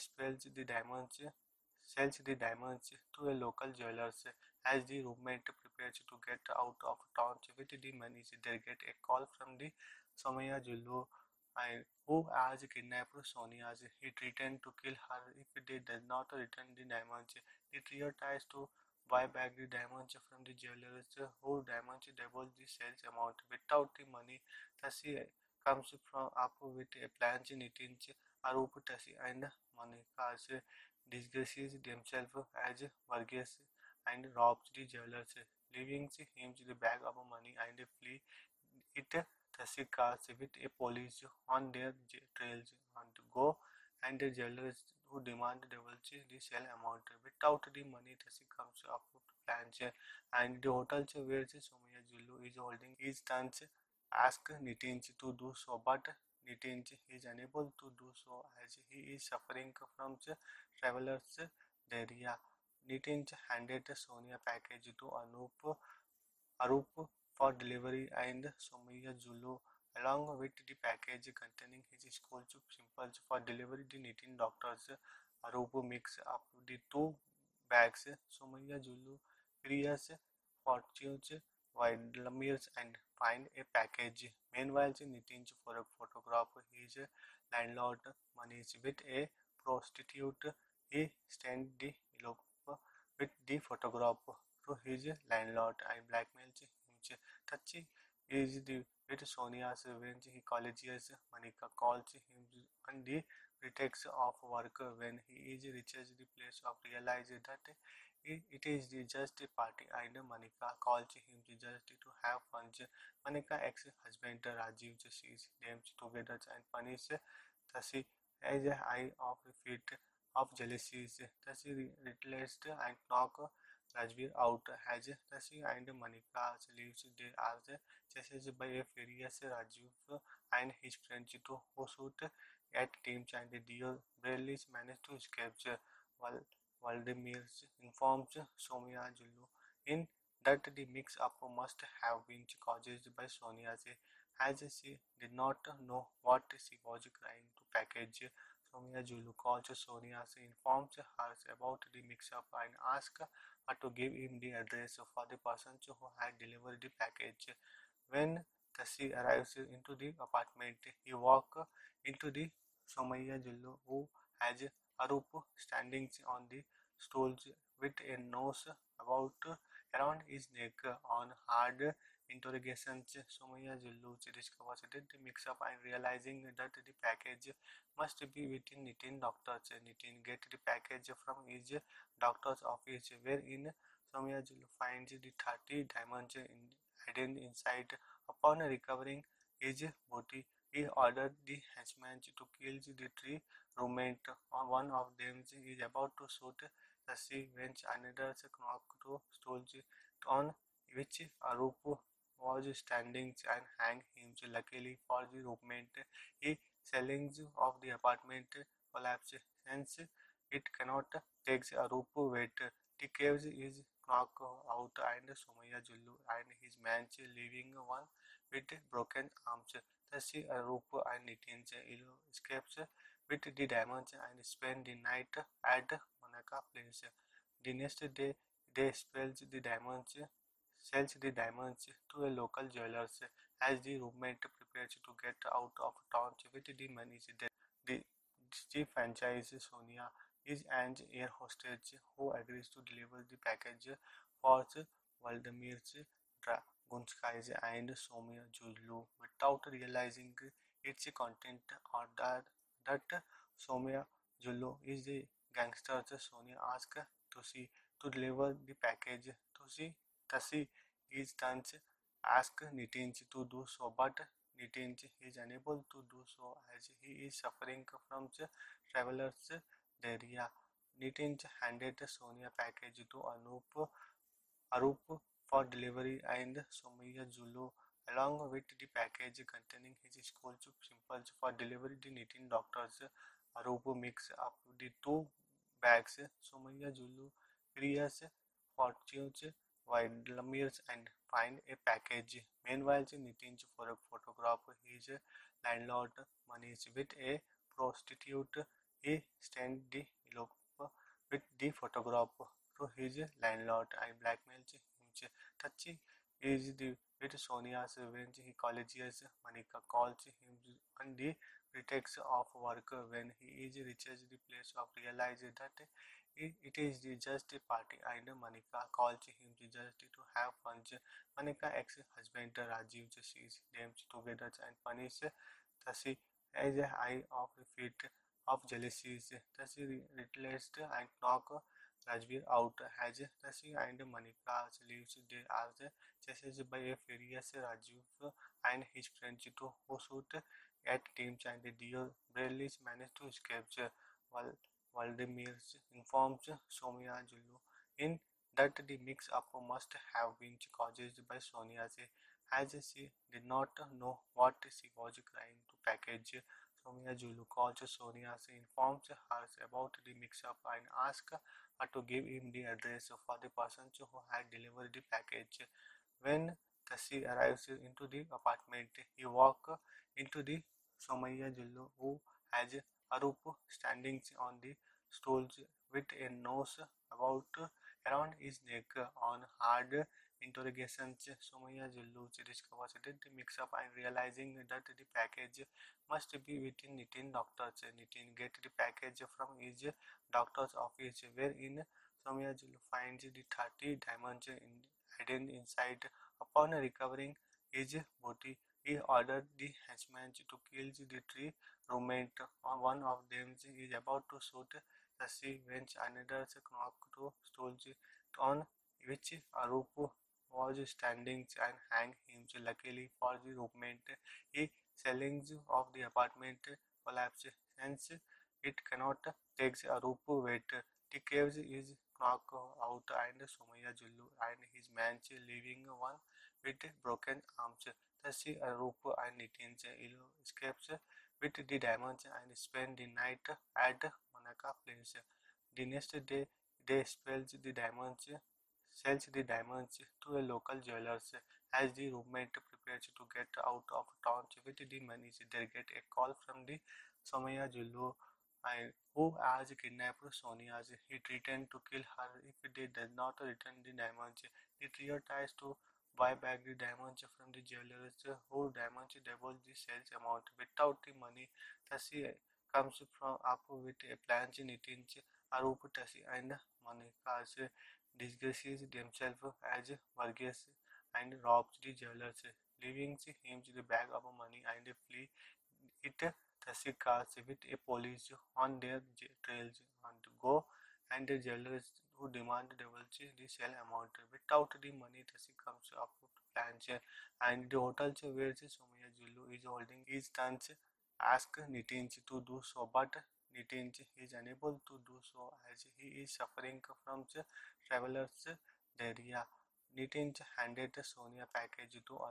sells the diamonds to a local jewelers. As the roommate prepares to get out of town with the money, they get a call from the Somaya Jullu who has kidnapped Sonia. He threatened to kill her if they did not return the diamonds. The trio tries to buy back the diamonds from the jewelers who diamonds double the sales amount. Without the money, Tasi comes from up with a plan. Nitin, Arup, Tasi and Monica disguises themselves as Vargas and robs the jewelers, leaving him the bag of money and flee. It Tasi cars with a police on their trails and go and the jewelers who demand double the sale amount. Without the money, Tasi comes up to plans and the hotel where Somaya Jullu is holding his stance ask Nitin to do so, but Nitin is unable to do so as he is suffering from traveler's diarrhea. Nitin handed Sonia package to Arup for delivery and Somaya Jullu along with the package containing his school simples for delivery. The Nitin doctors Arup mix up the two bags. Somaya Jullu clears fortunes Vladimir and find a package. Meanwhile, Nitin for a photograph his landlord Manish with a prostitute. He stand the elope with the photograph to his landlord and blackmails him. Tachi is the with Sonia's revenge. He colleges Manika calls him on the pretext of work when he is reaches the place of realize that it is just a party and Manika calls him just to have fun. Manika ex-husband Rajiv sees them together and punish Tasi as a eye of fit of jealousy. Tasi relentless and knock Rajveer out as Tasi and Manika leaves. They are chased by a furious Rajiv and his friends to who shoot at teams and the deer barely manage to escape. While Vladimir informs Soumya Jullu in that the mix-up must have been caused by Sonia As she did not know what she was trying to package, Soumya Julu calls Sonia, informs her about the mix-up and asks her to give him the address for the person who had delivered the package. When Tasi arrives into the apartment, he walks into the Somaya Jullu, who has Arup standing on the stools with a nose about around his neck. On hard interrogations, Somaya Jullu discovers that the mix-up and realizing that the package must be within Nitin doctor's. Nitin gets the package from his doctor's office, wherein Somaya Jullu finds the 30 diamonds hidden inside. Upon recovering his booty, he ordered the henchmen to kill the three roommates. One of them is about to shoot Sasi when another knock to stools on which Arup was standing and hang him. Luckily for the roommate, the ceilings of the apartment collapsed since it cannot take Arup weight. The caves is knocked out and Somaya Jullu and his man leaving one with broken arms. Thus Arup and Nitin escapes with the diamonds and spend the night at Monaca Place. The next day they sells the diamonds to a local jewelers as the roommate prepares to get out of town with the money. The chief franchise Sonia is an air hostess who agrees to deliver the package for Vladimir Dragunskaya and Soumya Jullu without realizing its content or that Soumya Jullu is the gangster. Sonia asks Tusi to deliver the package. Tusi is turns ask Nitin to do so, but Nitin is unable to do so as he is suffering from traveler's diarrhea. Nitin handed Sonia package to Arup for delivery and Soumya Jullu along with the package containing his school simples for delivery. The Nitin doctors Arup mix up the two bags. Soumya Jullu curious fortunes Wildemires and find a package. Meanwhile, Nitin photograph his landlord Manish with a prostitute. He sends the elope with the photograph to his landlord and blackmails him. Tachi is the with Sonia's revenge. He colleges Manika calls him on the pretext of work. When he reaches the place of realizes that it is just a party and Manika calls him just to have fun. Manika ex-husband Rajiv sees them together and punishes Tasi as a high of fit of jealousy. Tasi retaliates and knock Rajveer out as Tasi and Manika leaves. They are chased by a furious Rajiv and his friends who shoot at teams and Dio barely manage to escape. While Vladimir informs Soumya Jullu in that the mix-up must have been caused by Sonia as she did not know what she was trying to package. Soumya Jullu calls Sonia, informs her about the mix-up and asks her to give him the address for the person who had delivered the package. When Tasi arrives into the apartment, he walks into the Soumya Jullu, who has Arup standing on the stools with a nose about around his neck. On hard interrogations, Soumya Jullu discovers that the mix-up and realizing that the package must be within Nitin doctor's. Nitin gets the package from his doctor's office, wherein Soumya Jullu finds the 30 diamonds hidden inside. Upon recovering his booty, he ordered the henchmen to kill the three roommates. One of them is about to shoot Sasi when another knock to stools on which Arup was standing and hang him. Luckily for the roommate, the ceilings of the apartment collapsed since it cannot take Arup weight. The caves is knocked out and Soumya Jullu and his man leaving one with broken arms. Thus Arup and Nitin escapes with the diamonds and spend the night at Monaca Place. The next day they sells the diamonds to a local jewelers as the roommate prepares prepares to get out of town with the money. They get a call from the Somaya Jullu, who has kidnapped Sonia. He threatened to kill her if they did not return the diamonds. The trio tries to buy back the diamonds from the jewelers, who diamonds double the sales amount. Without the money, Tasi comes from up with a plan. Nitin, Arup, Tasi, and Monica disguises themselves as Vargas and robs the jewelers, leaving him the bag of money and flee. It Tasi cars with a police on their trails and go, and the jewelers who demand double the sale amount. Without the money, Tasi comes up with plans, and the hotel where Somaya Jullu is holding his stance ask Nitin to do so, but Nitin is unable to do so as he is suffering from traveler's diarrhea. Nitin handed Sonia package to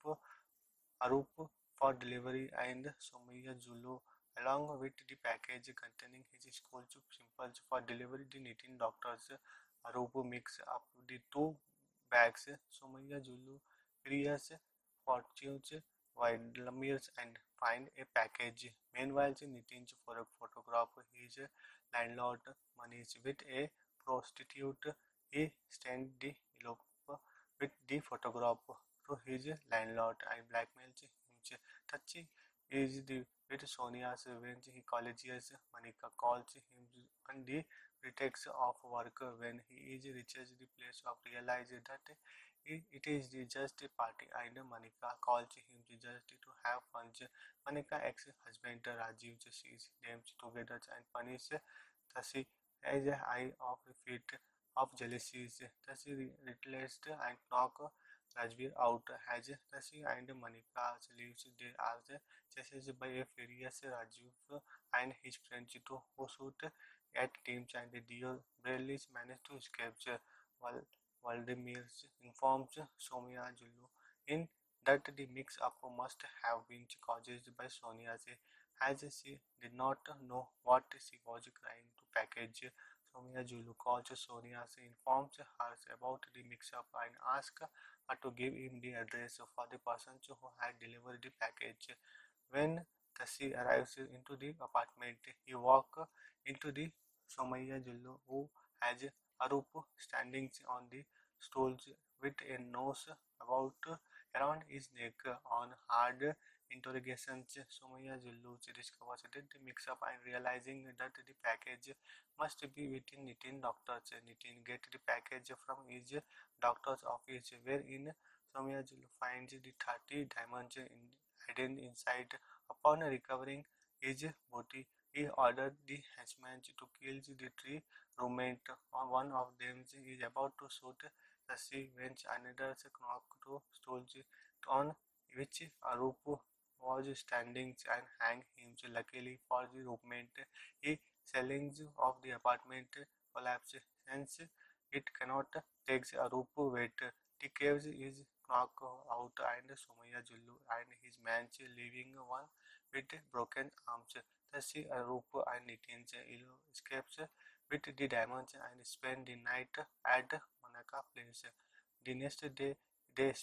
Arup for delivery, and Somaya Jullu along with the package containing his school samples for delivery. The Nitin doctors Arup mix up the two bags. Somaya Jullu Priya's fortunes Vladimir's and find a package. Meanwhile, Nitin for a photograph his landlord Manish with a prostitute. He stand the elope with the photograph to his landlord and blackmails him. Tachi is the with Sonia's when he colleges Monica calls him on the pretext of work. When he reaches the place of realizes that it is just a party, and Monica calls him just to have fun. Monica ex-husband Rajiv sees them together and punishes Tasi as a eye of fit of jealousy. Tasi retaliates and knock Rajveer out as Tasi and Monica leaves. They are chased by a furious Rajiv and his friends to who shoot at teams, and Dio barely manage to escape. While Vladimir informs Somaya Jullu in that the mix-up must have been caused by Sonia, as she did not know what she was trying to package. Somaya Jullu calls Sonia, informs her about the mix-up and asks her to give him the address for the person who had delivered the package. When Tasi arrives into the apartment, he walks into the Somaya Jullu, who has Arup standing on the stools with a noose about around his neck. On hard interrogations, Somaya Jullu discovers that the mix-up and realizing that the package must be within Nitin doctors. Nitin gets the package from his doctor's office, wherein Somaya Jullu finds the 30 diamonds hidden inside. Upon recovering his booty, he ordered the henchmen to kill the three roommates. One of them is about to shoot Tasi when another knock to stools on which Arup was standing and hang him. Luckily for the roommate, he ceilings of the apartment collapsed. Hence, it cannot take Arup weight. The caves is knocked out, and Somaya Jullu and his man leaving one with broken arms. Tasi, Arup and Nitin escapes with the diamonds and spend the night at Monaca Place. The next day, they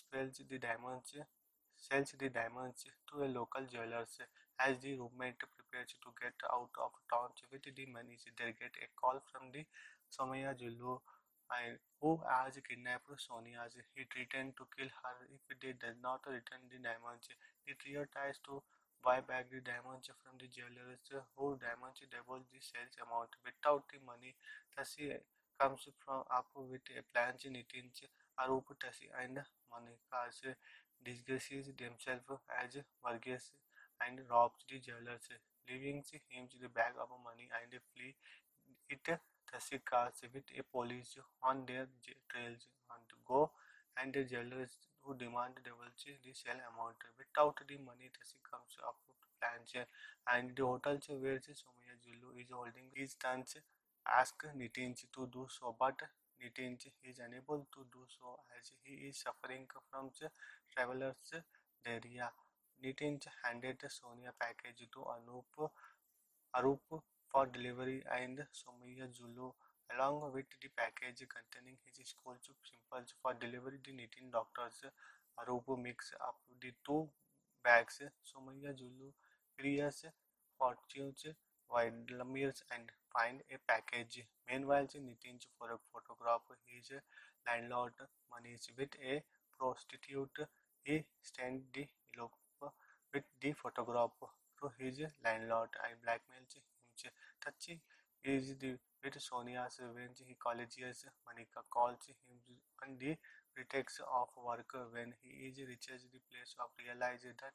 sells the diamonds to a local jewelers. As the roommate prepares to get out of town with the money, they get a call from the Somaya Jullu, who has kidnapped Sonia. He threatened to kill her if they did not return the diamonds. The trio tries to buy back the diamonds from the jewelers, who diamonds double the sales amount. Without the money, Tasi comes from up with a plan. Nitin, Arup, Tasi, and Monica disguises themselves as Vargas and robs the jewelers, leaving him the bag of money and flee. It Tasi cars with a police on their trails and go, and the jewelers who demand double the sale amount. Without the money, Tasi comes up with plans, and the hotel where Somaya Jullu is holding his stance ask Nitin to do so, but Nitin is unable to do so as he is suffering from traveler's diarrhea. Nitin handed Sonia package to Arup for delivery, and Somaya Jullu along with the package containing his school samples for delivery. The Nitin doctors Arup mix up the two bags. Somaya Julu clears fortunes Vladimir and find a package. Meanwhile, Nitin for a photograph his landlord Manish with a prostitute. He stand the elope with the photograph to his landlord and blackmails him. Tachi is the with Sonia's revenge. He colleges Manika calls him on the pretext of work when he is reaches the place of realize that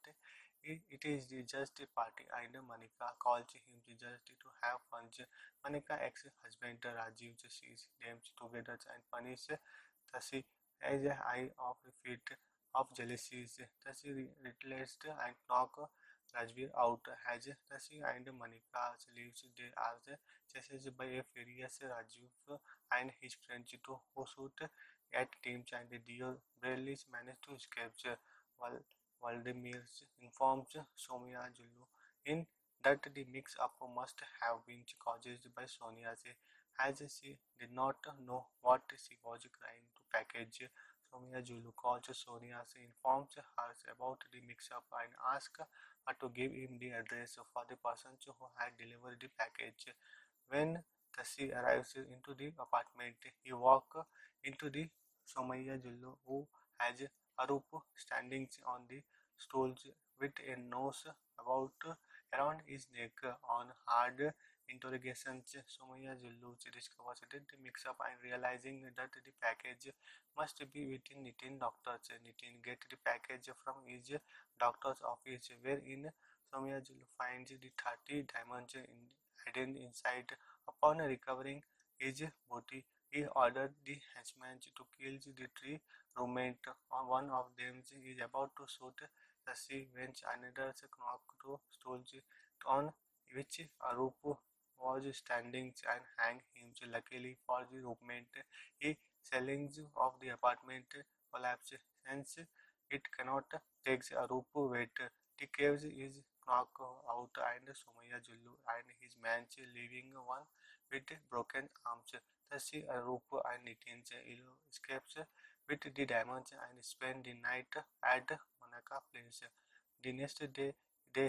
it is just a party and Manika calls him just to have fun. Manika ex-husband Rajiv sees them together and punish Tasi as a eye of fit of jealousy. Tasi relentless and knock Rajveer out as Tasi and Manika leaves. They are chased by a furious Rajiv and his friends to who shoot at teams and Dio barely manage to escape. While Vladimir informs Soumya Jullu in that the mix-up must have been caused by Sonia as she did not know what she was trying to package. Soumya Jullu calls Sonia, informs her about the mix-up and asks her to give him the address for the person who had delivered the package. When Tasi arrives into the apartment, he walks into the Somaya Jullu who has Arup standing on the stools with a noose about around his neck. On hard interrogations, Somaya Jullu discovers that the mix-up and realizing that the package must be within Nitin doctor's. Nitin gets the package from his doctor's office, wherein Somaya Jullu finds the 30 diamonds hidden inside. Upon recovering his booty, he ordered the henchmen to kill the three roommates. One of them is about to shoot Sasi when another knock to stools on which Arup was standing and hang him. Luckily for the roommate, the ceilings of the apartment collapsed since it cannot take Arup weight. The cave is knocked out and Somaya Jullu and his man leaving one with broken arms. Thus, Arup and Nitin escapes with the diamonds and spend the night at Manaka Place. The next day, they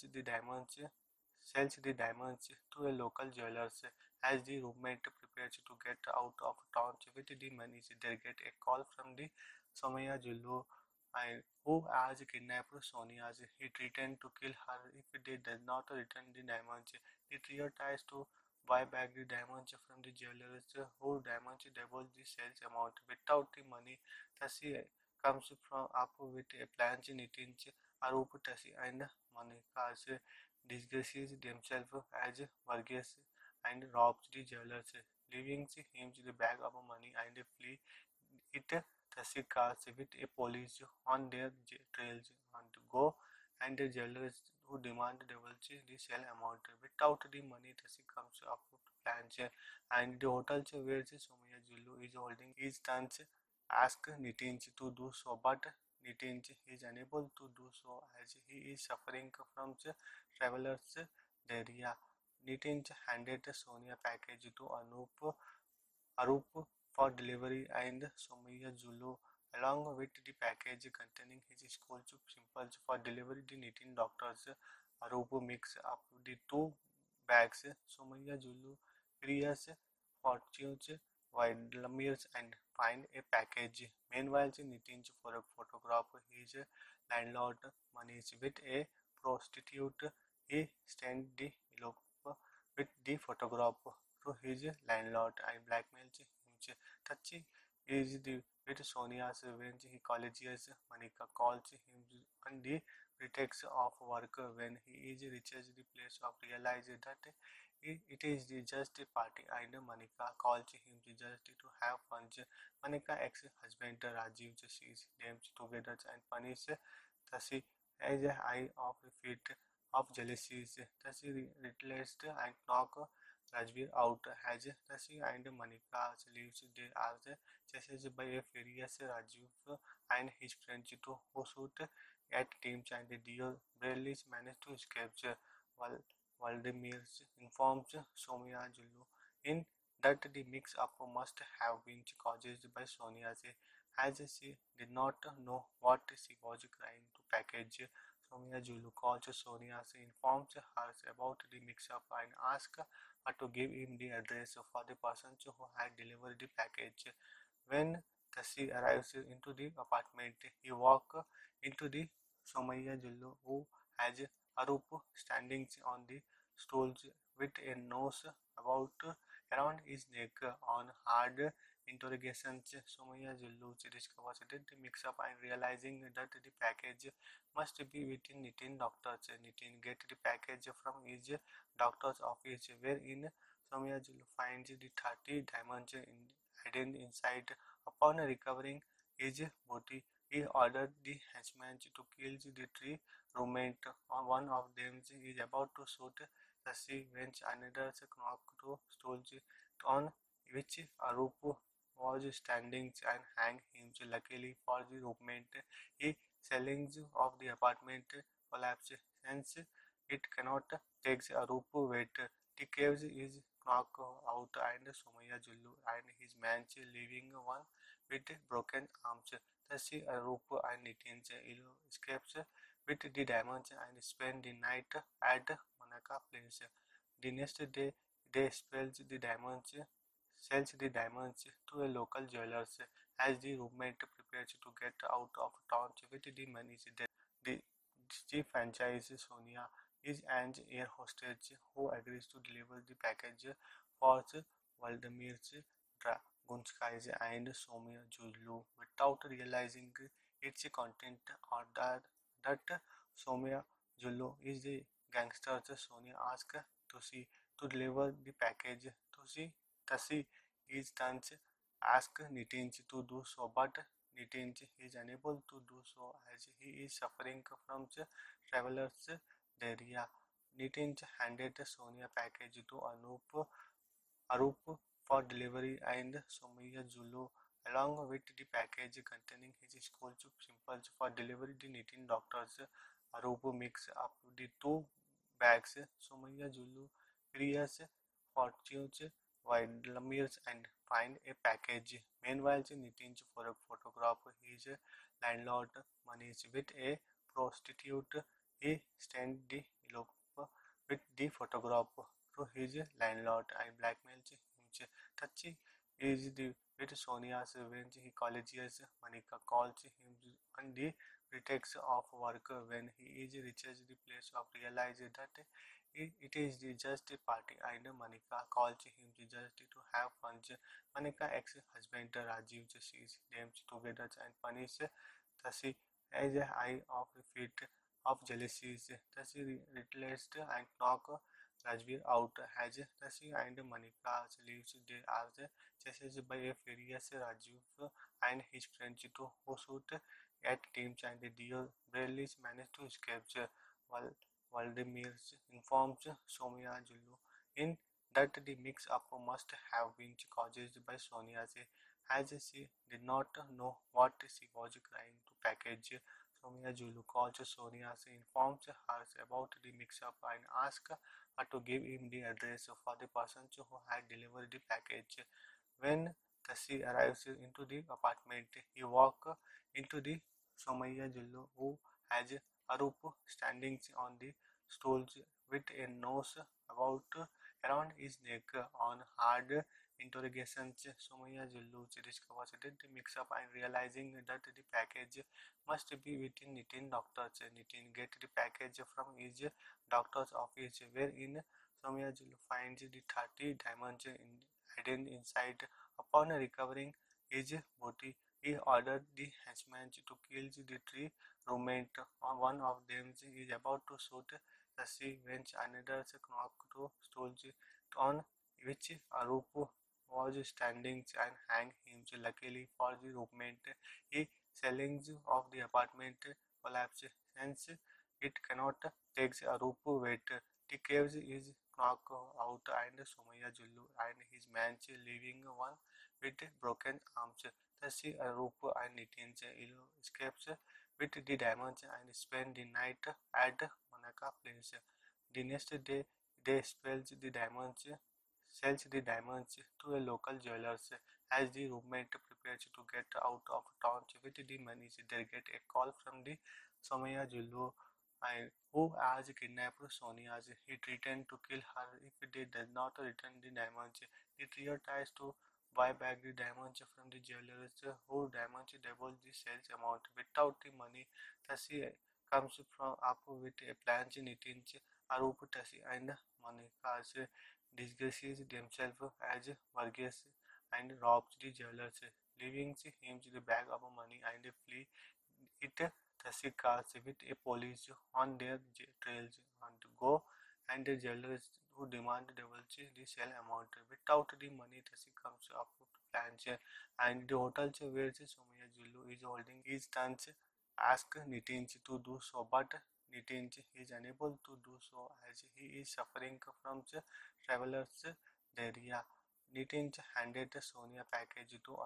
sells the diamonds to a local jewelers. As the roommate prepares to get out of town with the money, they get a call from the Somaya Jullu who has kidnapped Sonia. He threatened to kill her if they did not return the diamonds. The trio tries to buy back the diamonds from the jewelers who diamonds double the sales amount. Without the money, Tasi comes from up with a plan. Nitin, Arup, Tasi and Monica disguises themselves as Vargas and robs the jewelers, leaving him the bag of money and flee. It Tasi cars with a police on their trails and go and the jewelers who demand double the sale amount. Without the money, Tasi comes up to plans and the hotel where Somaya Jullu is holding his stance ask Nitin to do so, but Nitin is unable to do so as he is suffering from traveler's diarrhea. Nitin handed Sonia package to Arup for delivery and Somaya Jullu along with the package containing his school simples for delivery. The Nitin doctors Arup mix up the two bags. Somaya Jullu clears fortunes Vladimir and find a package. Meanwhile, Nitin for a photograph his landlord Manish with a prostitute. He sent the elope with the photograph to his landlord and blackmails him. Tachi is the with Sonia's revenge. He colleges Manika calls him on the pretext of work when he is reaches the place of realize that it is just a party and Manika calls him just to have fun. Manika ex-husband Rajiv sees them together and punish Tasi as a eye of fit of jealousy. Tasi relentless and knock Rajveer out as Tasi and Manika leaves. They are chased by a furious Rajiv and his friends to who shoot at teams and Dio barely manage to escape. While Vladimir informs Soumya Jullu in that the mix-up must have been caused by Sonia As she did not know what she was trying to package, Soumya Julu calls Sonia. She informs her about the mix-up and asks her to give him the address for the person who had delivered the package. When Tasi arrives into the apartment, he walks into the Somaya Jullu, who has Arup standing on the stools with a nose about around his neck. On hard interrogations, Somaya Jullu discovers that the mix-up and realizing that the package must be within Nitin doctor's. Nitin gets the package from his doctor's office, wherein Somaya Jullu finds the 30 diamonds hidden inside. Upon recovering his booty, he ordered the henchmen to kill the three roommates. One of them is about to shoot Sasi when another knocked to stools on which Arup was standing and hanged him. Luckily for the roommate, the ceilings of the apartment collapsed since it cannot take Arup weight. The caves is knocked out and Somaya Jullu and his man leaving one with broken arms. Thus Arup and Nitin escapes with the diamonds and spend the night at Manaka Place. The next day they sells the diamonds to a local jewelers as the roommate prepares to get out of town with the money. The chief franchise Sonia is an air hostess who agrees to deliver the package for Vladimir Dragunskaya and Soumya Jullu without realizing its content or that Soumya Jullu is the gangster. Sonia asks Tusi to deliver the package. Tusi is turns asks Nitin to do so, but Nitin is unable to do so as he is suffering from traveler's diarrhea. Nitin handed Sonia package to Arup for delivery and Soumya Jullu along with the package containing his school simples for delivery. The Nitin doctors Arup mix up the two bags. Soumya Jullu curious fortunes Wildemires and find a package. Meanwhile, Nitin photograph his landlord Manish with a prostitute. He sends the elope with the photograph to his landlord and blackmails him. Tachi is the with Sonia's when he colleges Manika calls him on the pretext of work. When he reaches the place of realizing that it is just a party and Manika calls him just to have fun. Manika ex-husband Rajiv sees them together and punishes Tasi as a high of fit of jealousy. Tasi retaliates and knock Rajveer out as Tasi and Manika leaves. They are chased by a furious Rajiv and his friends who shoot at teams and Dio barely manage to escape. While Vladimir informs Soumya Jullu in that the mix-up must have been caused by Sonia as she did not know what she was trying to package. Soumya Jullu calls Sonia. She informs her about the mix-up and asks her to give him the address for the person who had delivered the package. When Tasi arrives into the apartment, he walks into the Soumya Jullu, who has Arup standing on the stools with a nose about around his neck. On hard interrogations, Soumya Jullu discovers that the mix-up and realizing that the package must be within Nitin doctor's. Nitin gets the package from his doctor's office, wherein Soumya Jullu finds the 30 diamonds hidden inside. Upon recovering his booty, he ordered the henchmen to kill the three roommates. One of them is about to shoot Sasi when another knocked to stools on which Arup was standing and hanged him. Luckily for the roommate, the ceilings of the apartment collapsed since it cannot take Arup weight. The caves is knocked out and Soumya Jullu and his man leaving one with broken arms. Thus Arup and Nitin escapes with the diamonds and spend the night at Manaka Place. The next day they sells the diamonds to a local jewelers as the roommate prepares prepares to get out of town with the money. They get a call from the Somaya Jullu, who has kidnapped Sonia. He threatened to kill her if they does not return the diamonds. The trio tries to buy back the diamonds from the jewelers, who diamonds double the sales amount. Without the money, Tasi comes from up with a plan. Nitin, Arup, Tasi, and Monica disguises themselves as Vargas and robs the jewelers, leaving him the bag of money and flee. It Tasi cars with a police on their trails on to go, and the jewelers who demand double the sale amount. Without the money, Tasi comes up with plans, and the hotel where Somaya Jullu is holding his stance ask Nitin to do so, but Nitin is unable to do so as he is suffering from traveler's diarrhea. Nitin handed Sonia package to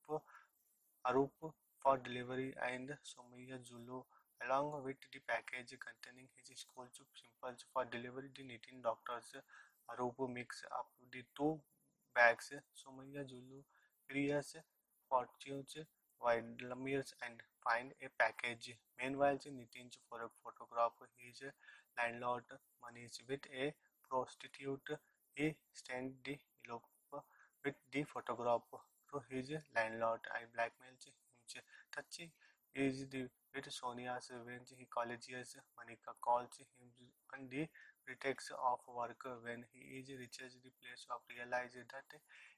Arup for delivery, and Somaya Jullu along with the package containing his school samples for delivery. The Nitin doctors Arup mix up the two bags. Somaya Jullu curious fortunes Vladimir's and find a package. Meanwhile, Nitin for a photograph his landlord Manish with a prostitute. He stand the elope with the photograph to his landlord and blackmails him. Tachi is the with Sonia's revenge. He colleges Monica calls him on the pretext of work. When he reaches the place of realizes that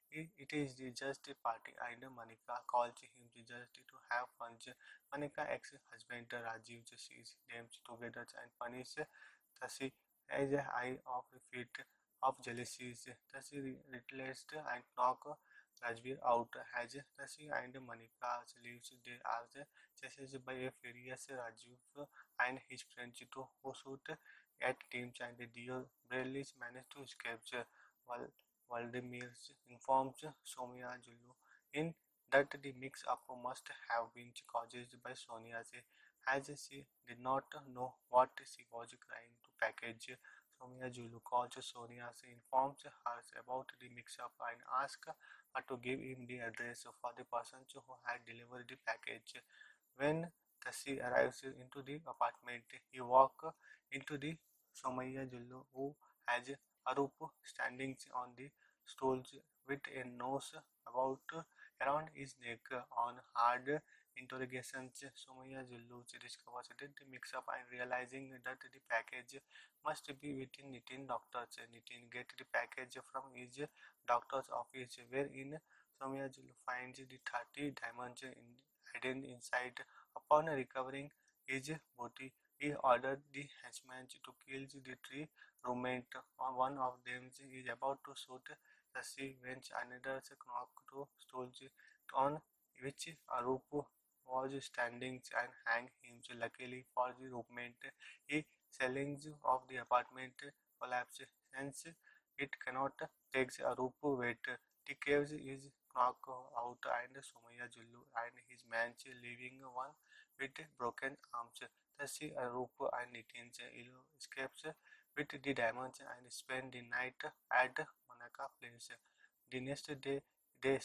it is just a party, and Monica calls him just to have fun. Monica ex-husband Rajiv sees them together and punishes Tasi as a eye of fit of jealousy. Tasi retaliates and knock Rajveer out as Tasi and Monica leaves. They are chased by a furious Rajiv and his friends to who shoot at teams, and Dio barely manage to escape. While Vladimir informs Somaya Jullu in that the mix-up must have been caused by Sonia, as she did not know what she was trying to package. Somaya Jullu calls Sonia, informs her about the mix-up and asks her to give him the address for the person who had delivered the package. When Tasi arrives into the apartment, he walks into the Somaya Jullu, who has Arup standing on the stools with a noose about around his neck. On hard interrogations, Somaya Jullu discovers that the mix-up and realizing that the package must be within Nitin doctors. Nitin gets the package from his doctor's office, wherein Somaya Jullu finds the 30 diamonds hidden inside. Upon recovering his booty, he ordered the henchmen to kill the three roommates. One of them is about to shoot Tasi when another knock to stools on which Arup was standing and hang him. Luckily for the roommate, the ceilings of the apartment collapsed. Hence, it cannot take Arup weight. The caves is knocked out, and Somaya Jullu and his man leaving one with broken arms. Tasi, Arup and Nitin escapes with the diamonds and spend the night at Monaca Place. The next day, they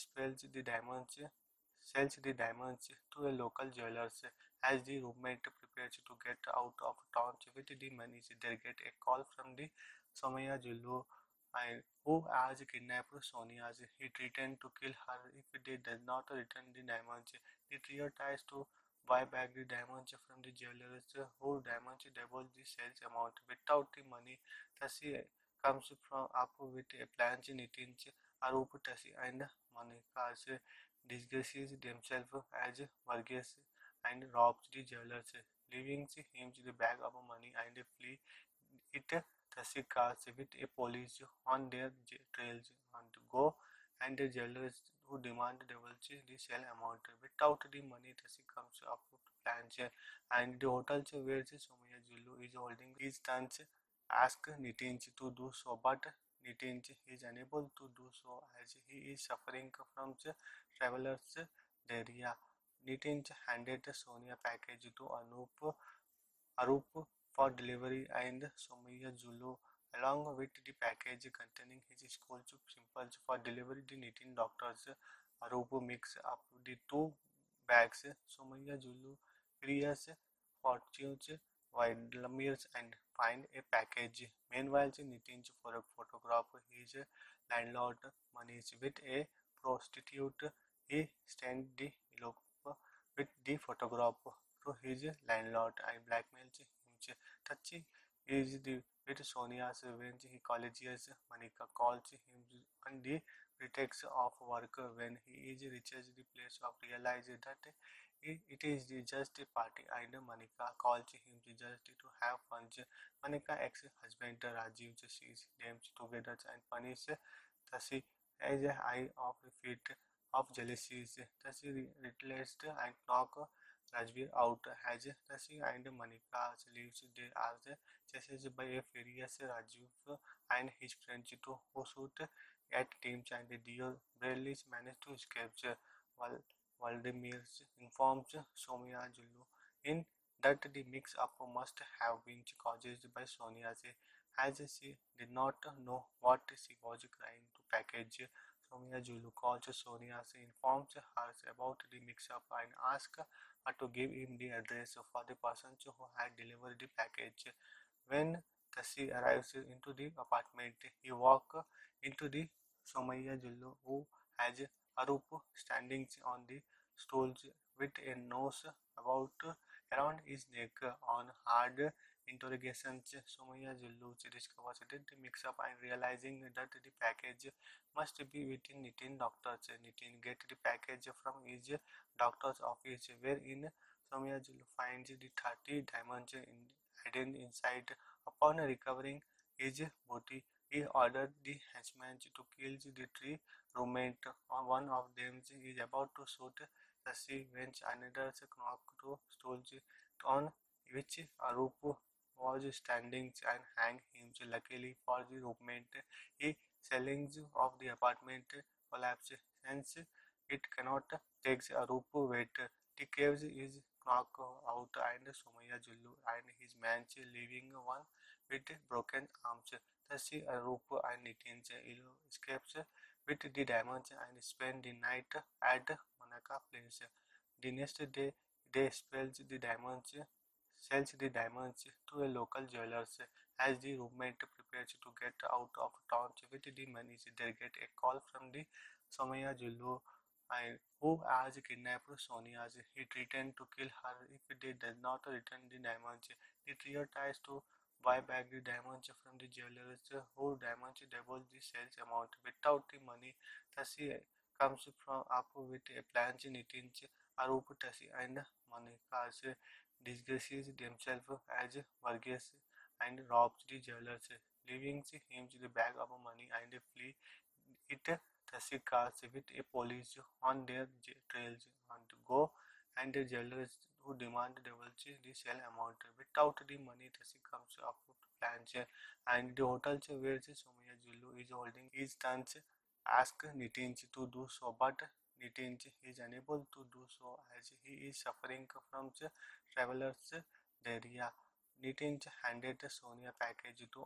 sells the diamonds to a local jewelers. As the roommate prepares to get out of town with the money, they get a call from the Somaya Jullu, who has kidnapped Sonia. He threatened to kill her if they does not return the diamonds. The trio tries to buy back the diamonds from the jewelers, who diamonds double the sales amount. Without the money, Tasi comes from up with a plan. Nitin, Arup, Tasi, and Monica disguises themselves as Vargas and robs the jewelers, leaving him the bag of money and flee. It Tasi cars with a police on their trails on to go, and the jewelers who demand double the sale amount. Without the money, Tasi comes up with plans, and the hotel where Somaya Jullu is holding his stance ask Nitin to do so, but Nitin is unable to do so as he is suffering from traveler's diarrhea. Nitin handed Sonia package to Arup for delivery, and Somaya Jullu along with the package containing his school samples for delivery. The Nitin doctors Arup mix up the two bags. Somaya Julu clears fortunes Wildemires and find a package. Meanwhile, Nitin for a photograph his landlord Manish with a prostitute. He stand the elope with the photograph to his landlord and blackmails him. Tachi is the with Sonia's revenge. He colleges Manika calls him on the pretext of work when he is reaches the place of realize that it is just a party and Manika calls him just to have fun. Manika ex-husband Rajiv sees them together and punish Tasi as a eye of fit of jealousy. Tasi relentless and knock Rajveer out as Tasi and Manika leaves they are chased by a furious Rajiv and his friends to who shoot at teams and Dio barely manage to escape while Vladimir informs Soumya Jullu in that the mix-up must have been caused by Sonia as she did not know what she was trying to package. Soumya Jullu calls Sonia, informs her about the mix-up and asks her to give him the address for the person who had delivered the package. When Tasi arrives into the apartment, he walks into the Somaya Jullu who has Arup standing on the stools with a noose about around his neck. On hard interrogations, Somaya Jullu discovers that the mix-up and realizing that the package must be within Nitin doctor's. Nitin gets the package from his doctor's office, wherein Somaya Jullu finds the 30 diamonds hidden inside. Upon recovering his booty, he ordered the henchmen to kill the three roommates. One of them is about to shoot Sasi when another knock to stools on which Arup was standing and hang him. Luckily for the roommate, the ceilings of the apartment collapsed since it cannot take Arup weight. The caves is knocked out and Somaya Jullu and his man leaving one with broken arms. Thus, Arup and Nitin escapes with the diamonds and spend the night at Manaka Place. The next day, they sells the diamonds to a local jewelers. As the roommate prepares to get out of town with the money, they get a call from the Somaya Jullu who has kidnapped Sonia. He threatened to kill her if they did not return the diamonds. The trio tries to buy back the diamonds from the jewelers who diamonds double the sales amount. Without the money, Tasi comes from up with a plan. Nitin, Arup, Tasi and Monica disguises themselves as Vargas and robs the jewelers, leaving him the bag of money and flee. It Tasi cars with a police on their trails and go and the jewelers who demand double the sale amount. Without the money, Tasi comes up to plans and the hotel where Somaya Jullu is holding his stance ask Nitin to do so, but Nitin is unable to do so as he is suffering from traveler's diarrhea. Nitin handed Sonia package to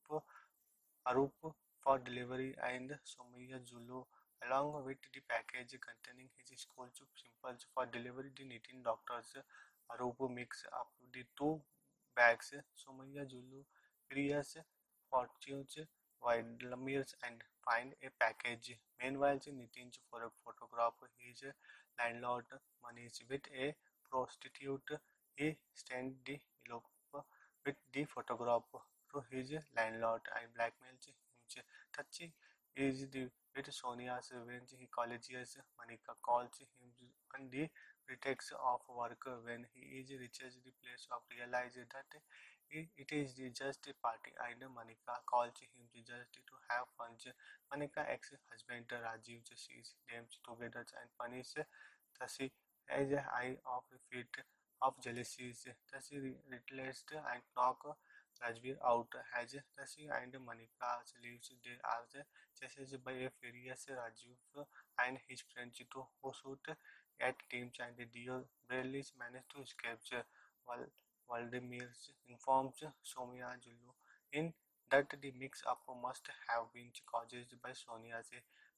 Arup for delivery and Somaya Jullu along with the package containing his school simples for delivery. The Nitin doctors Arup mix up the two bags. Somaya Jullu clears fortunes Wildemires and find a package. Meanwhile, Nitin for a photograph his landlord Manish with a prostitute. He stand the elope with the photograph to his landlord and blackmails him. Tachi is the with Sonia's revenge. He colleges Manika calls him on the pretext of work when he is reaches the place of realize that it is just a party and Manika calls him just to have fun. Manika ex-husband Rajiv sees them together and punish Tasi as a eye of fit of jealousy. Tasi relentless and knock Rajveer out as Tasi and Manika leaves they are chased by a furious Rajiv and his friends to who shoot at teams and Dio barely manage to escape while Vladimir informs Soumya Jullu in that the mix-up must have been caused by Sonia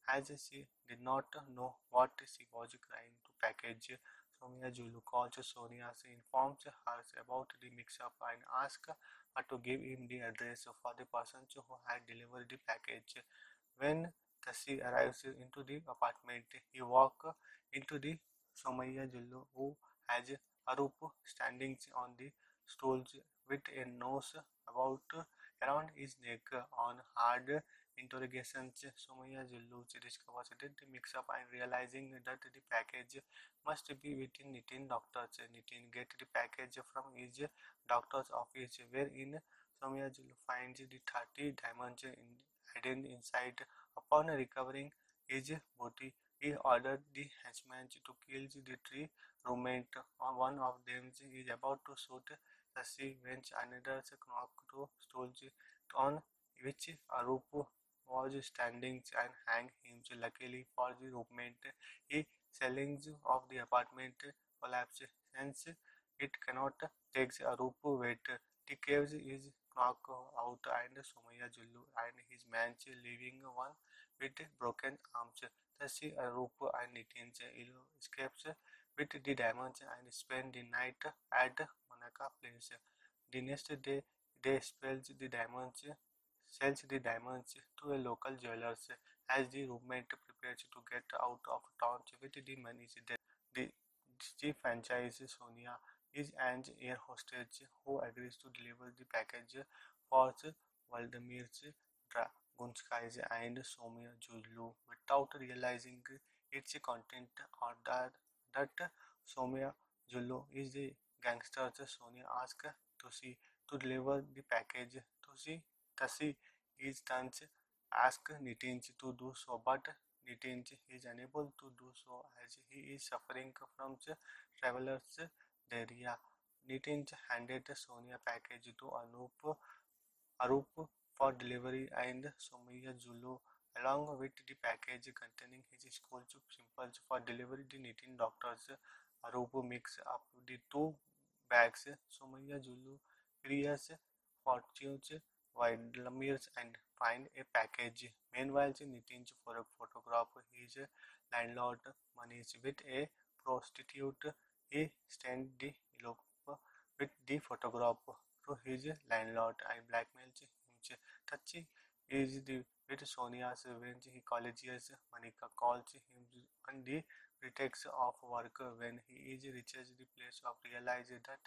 as she did not know what she was trying to package. Soumya Julu calls Sonia, she informs her about the mix-up and asks her to give him the address for the person who had delivered the package. When Tasi arrives into the apartment, he walks into the Somaya Jullu, who has Arup standing on the stools with a nose about around his neck. On hard interrogations, Somaya Jullu discovers that the mix-up and realizing that the package must be within Nitin doctor's. Nitin gets the package from his doctor's office, wherein Somaya Jullu finds the 30 diamonds hidden inside. Upon recovering his booty, he ordered the henchmen to kill the three roommates. One of them is about to shoot Sasi when another knocks to stools on which Arup was standing and hanged him. Luckily for the roommate, the ceilings of the apartment collapsed since it cannot take Arup weight. The cave is knocked out and Somaya Jullu and his man leaving one with broken arms. Thus, Arup and Nitin escapes with the diamonds and spend the night at Manaka Place. The next day, they sells the diamonds to a local jewelers as the roommate prepares to get out of town with the money. The chief franchise Sonia is an air hostess who agrees to deliver the package for Vladimir Dragunskaya and Soumya Jullu without realizing its content or that Soumya Jullu is the gangster. Sonia asks Tusi to deliver the package. Tusi is turns asks Nitin to do so, but Nitin is unable to do so as he is suffering from traveler's diarrhea. Nitin handed Sonia package to Arup for delivery and Soumya Jullu along with the package containing his school samples for delivery. The Nitin doctors Arup mix up the two bags. Soumya Jullu curious fortunes Vladimir's and find a package. Meanwhile, Nitin photograph his landlord Manish with a prostitute. He sends the elope with the photograph to his landlord and blackmails him. Tachi is the with Sonia's when he colleges Manika calls him on the pretext of work. When he reaches the place of realizes that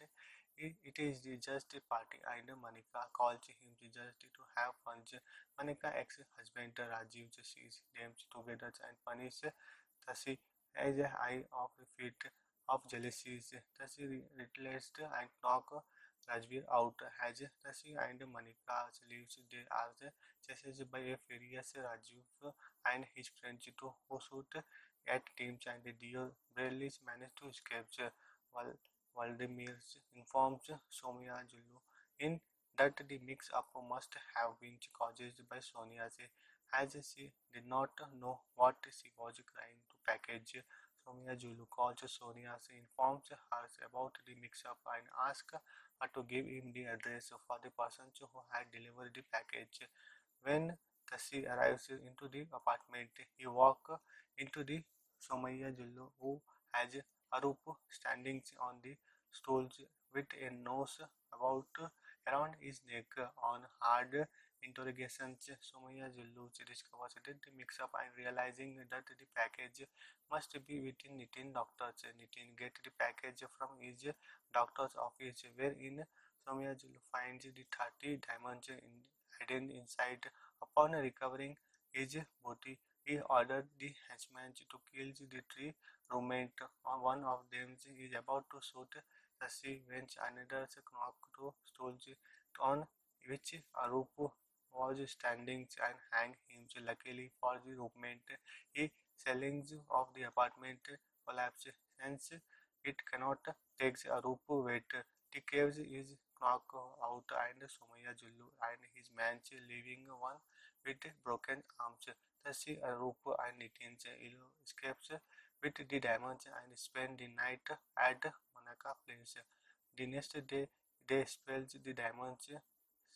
it is just a party and Manika calls him just to have fun. Manika ex-husband Rajiv sees them together and punishes Tasi as a high of fit of jealousy. Tasi retaliates and knocks Rajveer out as Tasi and Manika leaves. They are chased by a furious Rajiv and his friends who shoot at teams and Dio barely manage to escape. While Vladimir informs Soumya Jullu in that the mix-up must have been caused by Sonia as she did not know what she was trying to package. Soumya Jullu calls Sonia, she informs her about the mix-up and asks her to give him the address for the person who had delivered the package. When Tasi arrives into the apartment, he walks into the Soumya Jullu, who has Arup standing on the stools with a nose about around his neck. On hard interrogations, Soumya Jullu discovers that the mix-up and realizing that the package must be within Nitin doctor's. Nitin gets the package from his doctor's office, wherein Soumya Jullu finds the 30 diamonds hidden inside. Upon recovering his booty, he ordered the henchmen to kill the three roommates. One of them is about to shoot Sasi when another knocks to stools on which Arup was standing and hanged him. Luckily for the roommate, the ceilings of the apartment collapsed since it cannot take Arup weight. The cave is knocked out and Soumya Jullu and his man leaving one with broken arms. Thus, Arup and Nitin escapes with the diamonds and spend the night at Manaka Place. The next day, they spell the diamonds,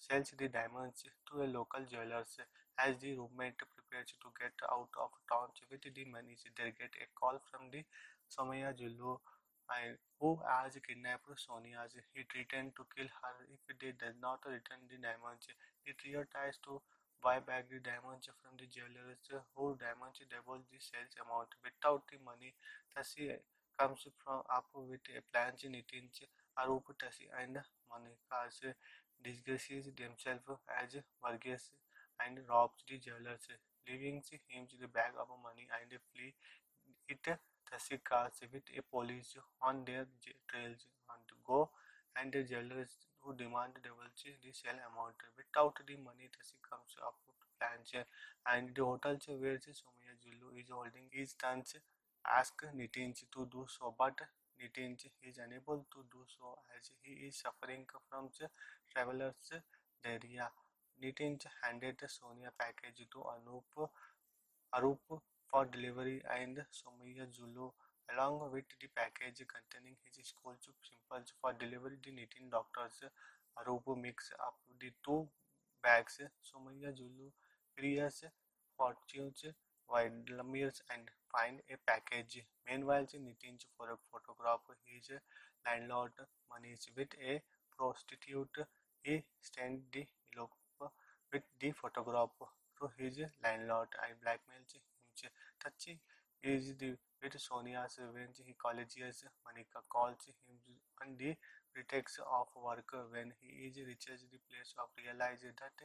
sells the diamonds to a local jewelers. As the roommate prepares to get out of town with the money, they get a call from the Somaya Jullu, who has kidnapped Sonia. He threatened to kill her if they does not return the diamonds. The trio tries to buy back the diamonds from the jewelers, who diamonds double the sales amount. Without the money, Tasi comes from up with a plan. Nitin, Arup, Tasi, and Monica disguises themselves as Vargas and robs the jewelers, leaving him the bag of money and flee. It Tasi cars with a police on their trails on to go, and the jewelers who demand double the sale amount. Without the money, Tasi comes up with plans, and the hotel where Somaya Jullu is holding his stance ask Nitin to do so, but Nitin is unable to do so as he is suffering from traveler's diarrhea. Nitin handed Sonia package to Arup for delivery, and Somaya Zulu along with the package containing his school samples for delivery. The Nitin doctors Arup mix up the two bags. Somaya Zulu Priya's fortunes Vladimir's and find a package. Meanwhile, Nitin for a photograph his landlord Manish with a prostitute. He stand the elope with the photograph to his landlord and blackmails him. Tachi is the with Sonia's revenge. He colleges Monica calls him on the pretext of work. When he reaches the place of realizes that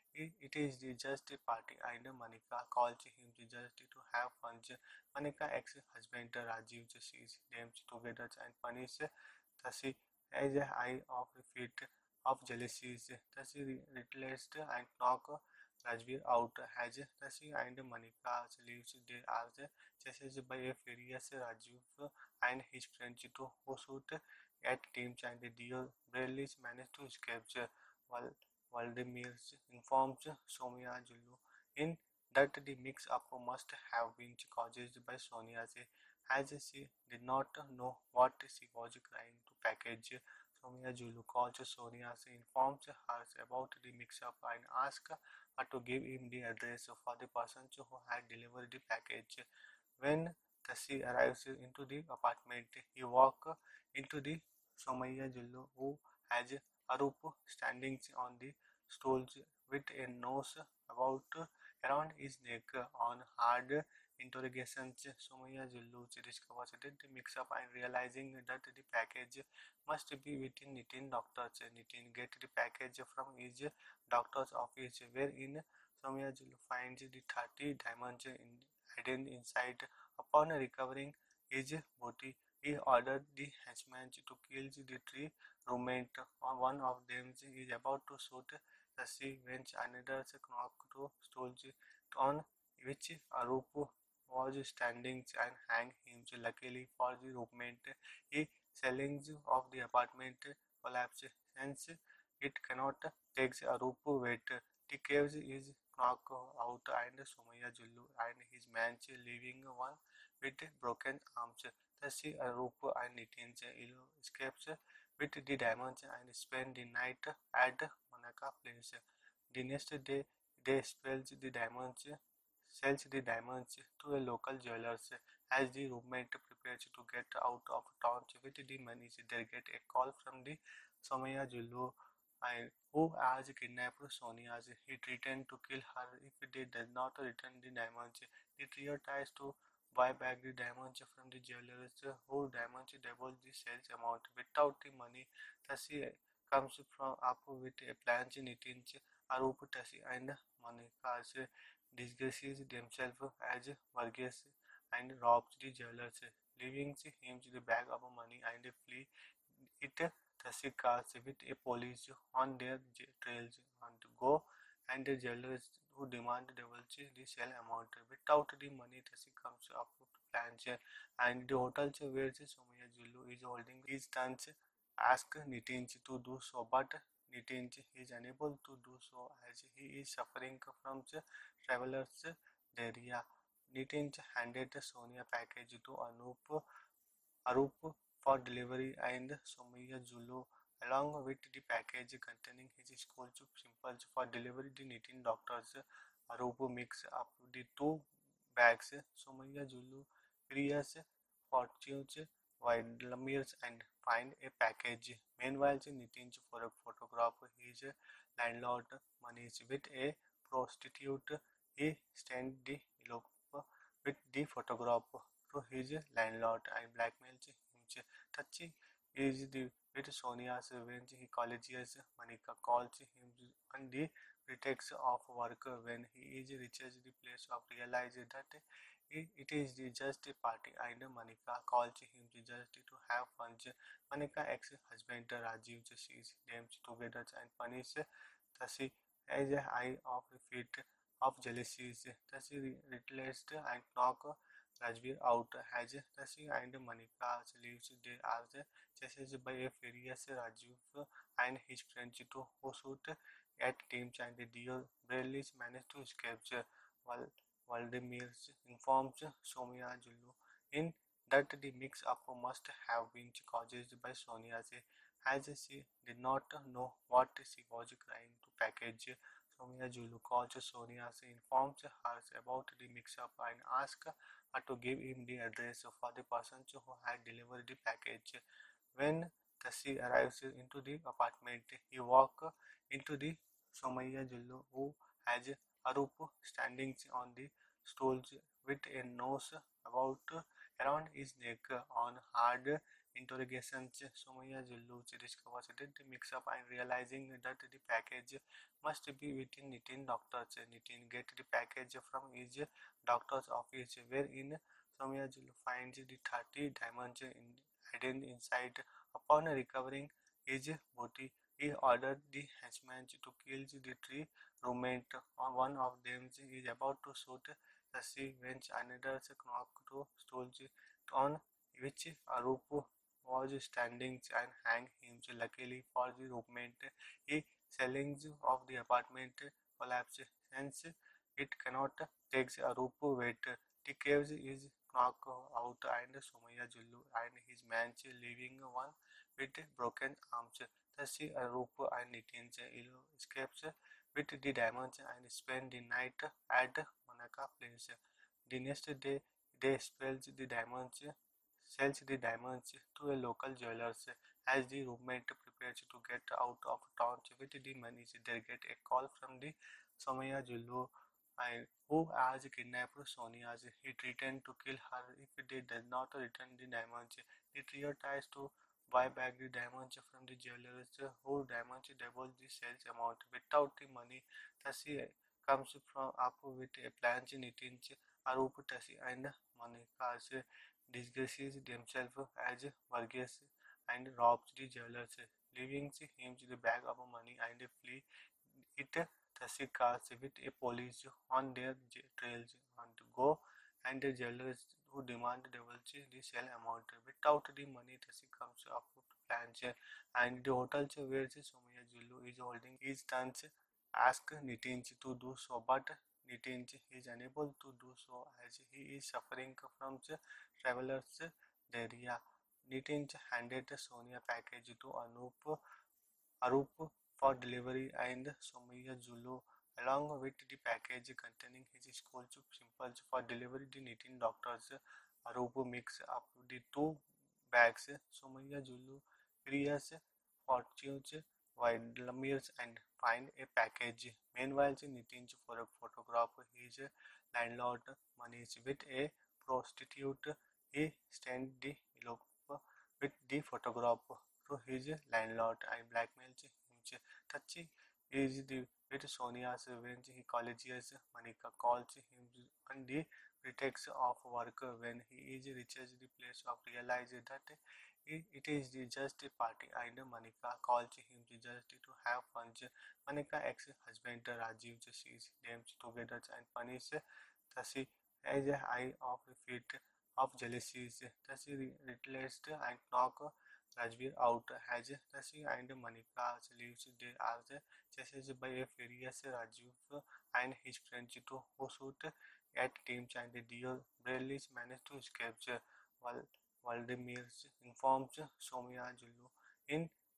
it is just a party, and Monica calls him just to have fun. Monica ex-husband Rajiv sees them together and punishes Tasi as a high of fit of jealousy. Tasi retaliates and knock Rajveer out. As Tasi and Monica leaves, they are chased by a furious Rajiv and his friends to who shoot at teams, and Dio barely manage to escape. While Vladimir informs Somaya Jullu in that the mix-up must have been caused by Sonia, as she did not know what she was trying to package. Somaya Jullu calls Sonia, informs her about the mix-up and asks her to give him the address for the person who had delivered the package. When Tasi arrives into the apartment, he walks into the Somaya Jullu, who has Arup standing on the stools with a noose about around his neck. On hard interrogations, Somaya Jullu discovers that the mix-up and realizing that the package must be within Nitin doctors. Nitin gets the package from his doctor's office, wherein Somaya Jullu finds the 30 diamonds hidden inside. Upon recovering his booty, he ordered the henchmen to kill the three roommates. One of them is about to shoot Tasi when another knock to stools on which Arup was standing and hang him. Luckily for the roommate, the ceilings of the apartment collapsed since it cannot take Arup weight. The caves is knocked out, and Somaya Jullu and his man leaving one with broken arms. Tasi, Arup and Nitin escapes with the diamonds and spend the night at Monaca Place. The next day, they sells the diamonds to a local jewelers. As the roommate prepares to get out of town with the money, they get a call from the Somaya Jullu, who has kidnapped Sonia. He threatened to kill her if they does not return the diamonds. The trio tries to buy back the diamonds from the jewelers, who diamonds double the sales amount. Without the money, Tasi comes from up with a plan. Nitin, Arup, Tasi, and Monica disguises themselves as Vargas and robs the jewelers, leaving him the bag of money and flee. It Tasi cars with a police on their trails on to go, and the jewelers who demand double the sale amount. Without the money, Tasi comes up with plans, and the hotel where Somaya Jullu is holding his stance ask Nitin to do so, but Nitin is unable to do so as he is suffering from traveler's diarrhea. Nitin handed Sonia package to Arup for delivery, and Somaya Jullu along with the package containing his school samples for delivery. The Nitin doctors Arup mix up the two bags. Somaya Zulu Prius fortunes Wildemires and find a package. Meanwhile, Nitin for a photograph his landlord Manish with a prostitute. He stand the elope with the photograph to his landlord and blackmails him. Tachi is the with Sonia's revenge. He colleges Manika calls him on the pretext of work. When he is reaches the place of realize that it is just a party and Manika calls him just to have fun. Manika ex-husband Rajiv sees them together and punish Tasi as a eye of fit of jealousy. Tasi relentless and knock Rajveer out as Tasi and Manika leaves. They are chased by a furious Rajiv and his friends who shoot at teams and the deer barely manage to escape. While Vladimir informs Sonia Julu in that the mix-up must have been caused by Sonia as she did not know what she was trying to package. Sonia Julu calls Sonia, informs her about the mix-up and asks her to give him the address for the person who had delivered the package. When Tasi arrives into the apartment, he walks into the Somaya Jullu who has Arup standing on the stools with a nose about around his neck. On hard interrogations, Somaya Jullu discovers that the mix-up and realizing that the package must be within Nitin doctors. Nitin gets the package from his doctor's office, wherein Somaya Jullu finds the 30 diamonds hidden inside. Upon recovering his booty, he ordered the henchmen to kill the three roommates. One of them is about to shoot Sasi when another knock to stools on which Arup was standing and hang him. Luckily for the roommate, the ceilings of the apartment collapsed. Hence, it cannot take Arup weight. The caves is knocked out and Somaya Jullu and his man leaving one with broken arms. Thus, Arup and Nitin escapes with the diamonds and spend the night at Manaka Place. The next day, they sells the diamonds to a local jewelers. As the roommate prepares to get out of town with the money, they get a call from the Somaya Jullu who has kidnapped Sonia. He threatened to kill her if they did not return the diamonds. The trio tries to buy back the diamonds from the jewelers who diamonds double the sales amount. Without the money, Tasi comes from up with a plan. Nitin, Arup, Tasi and Monica disguises themselves as Vargas and robs the jewelers, leaving him the bag of money and flee. It Tasi cars with a police on their trails and to go and the jewelers who demand double the sale amount. Without the money, Tasi comes up to plans and the hotel where Somaya Jullu is holding his stance ask Nitin to do so, but Nitin is unable to do so as he is suffering from traveler's diarrhea. Nitin handed Sonia package to Arup for delivery and Somaya Zulu along with the package containing his school samples for delivery. The Nitin doctors Arup mix up the two bags. Somaya Zulu Prius fortunes Wildemires and find a package. Meanwhile, Nitin for a photograph his landlord Manish with a prostitute. He stand the elope with the photograph to his landlord and blackmails him. Tachi is the with Sonia's revenge. He colleges Manika calls him on the pretext of work. When he is reaches the place of realize that it is just a party and Manika calls him just to have fun. Manika ex-husband Rajiv sees them together and punish Tasi as a eye of fit of jealousy. Tasi relentless and knock Rajveer out as Tasi and Manika leaves. They are chased by a furious Rajiv and his friends who shoot at teams and the deer barely manage to escape. While Vladimir informs Somaya Jullu in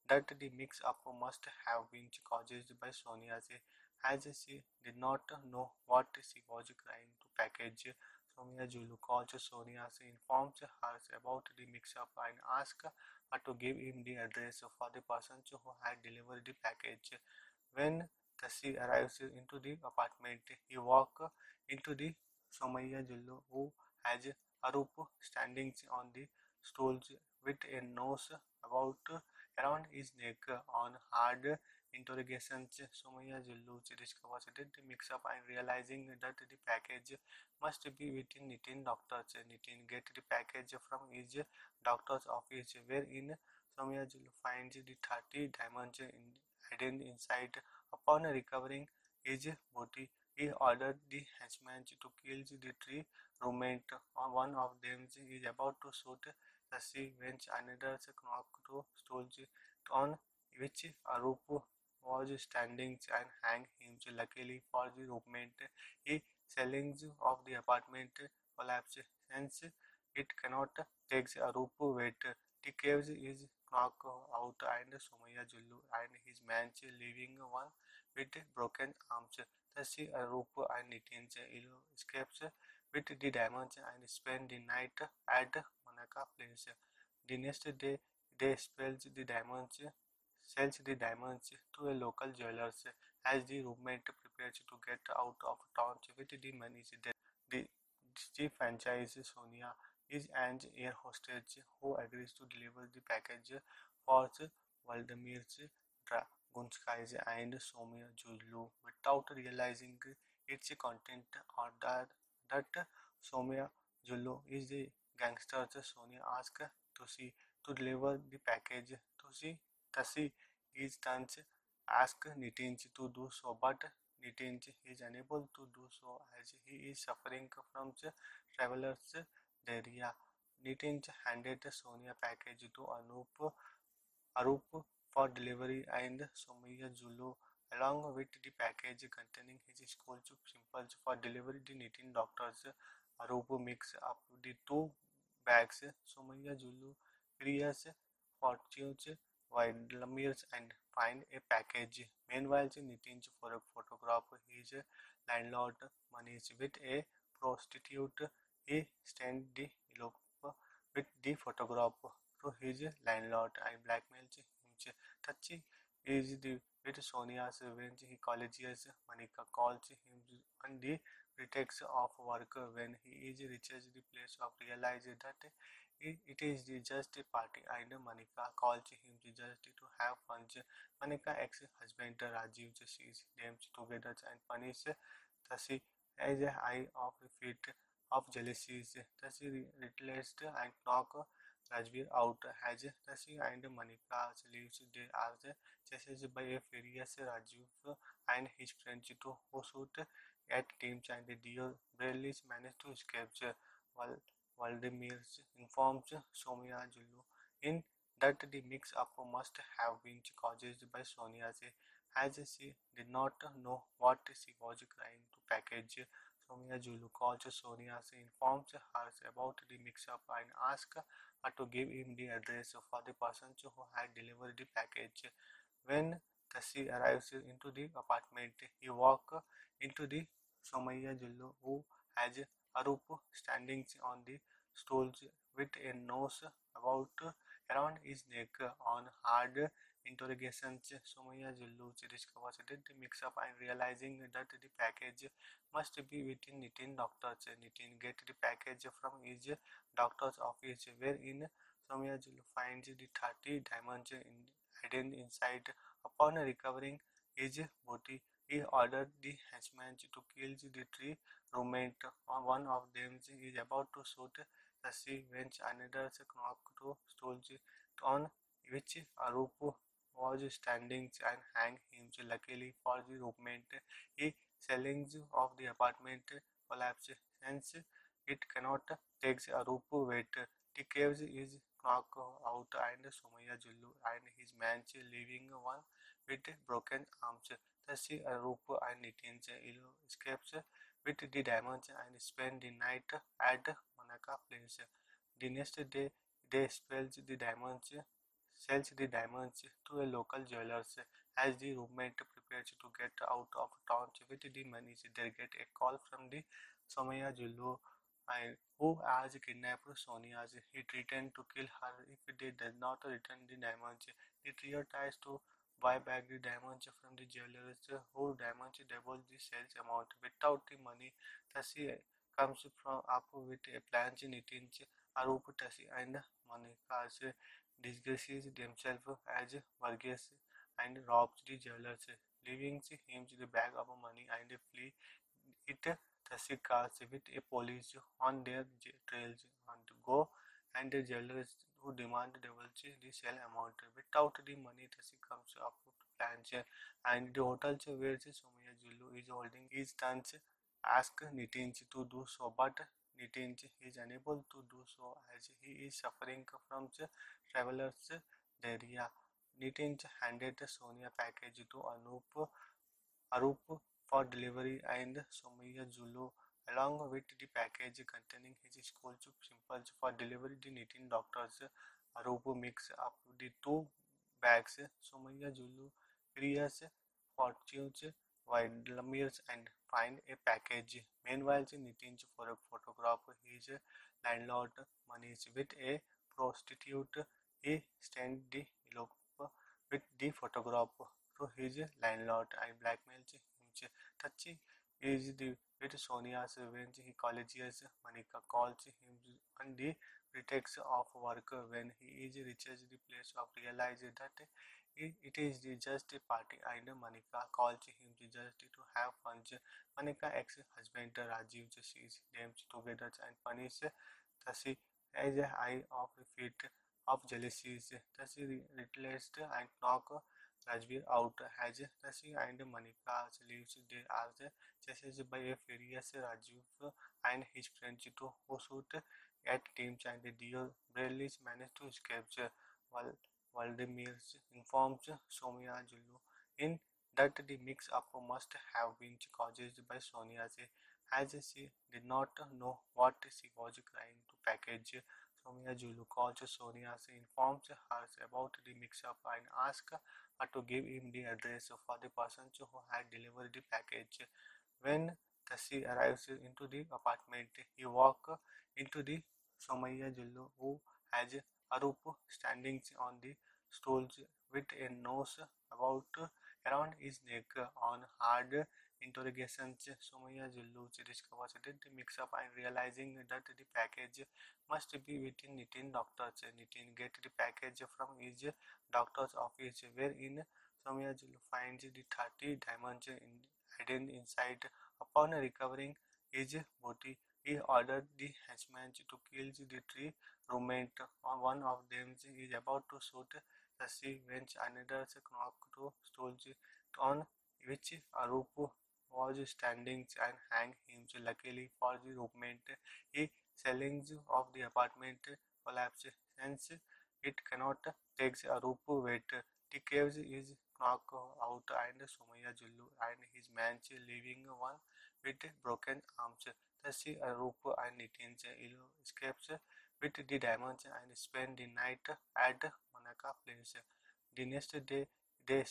that the mix-up must have been caused by Sonia, as she did not know what she was trying to package. Sonia Julu calls Sonia, informs her about the mix-up and asks her to give him the address for the person who had delivered the package. When Tasi arrives into the apartment, he walks into the Somaya Jullu, who has Arup standing on the stools with a nose about around his neck. On hard interrogations, Somaya Jullu discovers that the mix-up and realizing that the package must be within Nitin doctor's. Nitin gets the package from his doctor's office, wherein Somaya Jullu finds the 30 diamonds hidden inside. Upon recovering his booty, he ordered the henchmen to kill the three roommates. One of them is about to shoot Sasi when another knocked to stools on which Arup was standing and hanged him. Luckily for the roommate, the ceilings of the apartment collapsed since it cannot take Arup weight. The caves is knocked out and Somaya Jullu and his man leaving one with broken arms. Thus Arup and Nitin escapes with the diamonds and spend the night at Manaka Place. The next day they sells the diamonds to a local jewelers as the roommate prepares to get out of town with the money. The chief franchise Sonia is an air hostess who agrees to deliver the package for Vladimir Dragunskaya and Somya Jullu without realizing its content or that Somya Jullu is the gangster. Sonia asks Tusi to deliver the package. Tasi is turns ask Nitin to do so, but Nitin is unable to do so as he is suffering from traveler's diarrhea. Nitin handed Sonia package to Arup for delivery and Somaya Jullu along with the package containing his school simples for delivery. The Nitin doctors Arup mix up the two bags. Somaya Jullu clears fortunes Vladimir's and find a package. Meanwhile, Nitin photograph his landlord Manish with a prostitute. He sends the elope with the photograph to his landlord and blackmails him. Tachi is the with Sonia's when he colleges Manika calls him on the pretext of work. When he reaches the place of realizing that it is just a party and Manika calls him just to have fun. Manika ex-husband Rajiv sees them together and punishes Tasi as a high of fit of jealousy. Tasi retaliates and knock Rajveer out as Tasi and Manika leaves. They are chased by a furious Rajiv and his friends who shoot at teams and Dio barely manage to escape. While Vladimir informs Somya Jullu in that the mix-up must have been caused by Sonia, as she did not know what she was trying to package. Somya Jullu calls Sonia, informs her about the mix-up and asks her to give him the address for the person who had delivered the package. When Tasi arrives into the apartment, he walks into the Somaya Jullu, who has Arup standing on the stools with a nose about around his neck. On hard interrogations, Somaya Jullu discovers that the mix-up and realizing that the package must be within Nitin doctor's. Nitin gets the package from his doctor's office, wherein Somaya Jullu finds the 30 diamonds hidden inside. Upon recovering his booty, he ordered the henchmen to kill the three roommates. One of them is about to shoot Sasi when another knocked to stools on which Arup was standing and hanged him. Luckily for the roommate, the ceilings of the apartment collapsed since it cannot take Arup weight. The caves is knocked out and Somaya Jullu and his man leaving one with broken arms. Thus Arup and Nitin escapes with the diamonds and spend the night at Manaka Place. The next day they spell the diamonds sells the diamonds to a local jewelers. As the roommate prepares to get out of town with the money, they get a call from the Somaya Jullu, who has kidnapped Sonia. He threatened to kill her if they does not return the diamonds. The trio tries to buy back the diamonds from the jewelers, who diamonds double the sales amount. Without the money, Tasi comes from up with a plan. Nitin, Arup, Tasi, and Monica disguises themselves as Vargas and robs the jewelers, leaving him the bag of money and flee. It Tasi cars with a police on their trails on to go, and the jewelers who demand double the sale amount. Without the money, Tasi comes up to plans, and the hotel where Somaya Jullu is holding his stance ask Nitin to do so, but Nitin is unable to do so as he is suffering from traveler's diarrhea. Nitin handed Sonia package to Arup for delivery, and Somaya Zulu along with the package containing his school samples for delivery. The Nitin doctors Arup mix up the two bags. Somaya Zulu curious fortunes Vladimir's and find a package. Meanwhile, Nitin for a photograph his landlord Manish with a prostitute. He stand the elope with the photograph to his landlord and blackmails him. Tachi is the with Sonia's revenge. He colleges Monica calls him on the pretext of work. When he reaches the place of realizes that it is just a party, and Monica calls him just to have fun. Monica ex-husband Rajiv sees them together and punishes Tasi as a eye of fit of jealousy. Tasi retaliates and knocks Rajveer out. As Tasi and Monica leaves, they are chased by a furious Rajiv and his friends to who shoot at teams, and Dio barely manage to escape. While Vladimir informs Somaya Jullu in that the mix-up must have been caused by Sonia, as she did not know what she was trying to package. Somaya Jullu calls Sonia, informs her about the mix-up and asks her to give him the address for the person who had delivered the package. When Tasi arrives into the apartment, he walks into the Somaya Jullu, who has Arup standing on the stools with a noose about around his neck. On hard interrogations, Somaya Jullu discovers that the mix-up and realizing that the package must be within Nitin doctors. Nitin gets the package from his doctor's office, wherein Somaya Jullu finds the 30 diamonds hidden inside. Upon recovering his booty, he ordered the henchmen to kill the three roommates. One of them is about to shoot Tasi when another knock to stools on which Arup was standing and hang him. Luckily for the roommate, the ceilings of the apartment collapsed since it cannot take Arup weight. The caves is knocked out, and Somaya Jullu and his man leaving one with broken arms. Tasi, Arup and Nitin escapes with the diamonds and spend the night at Monaca Place. The next day, they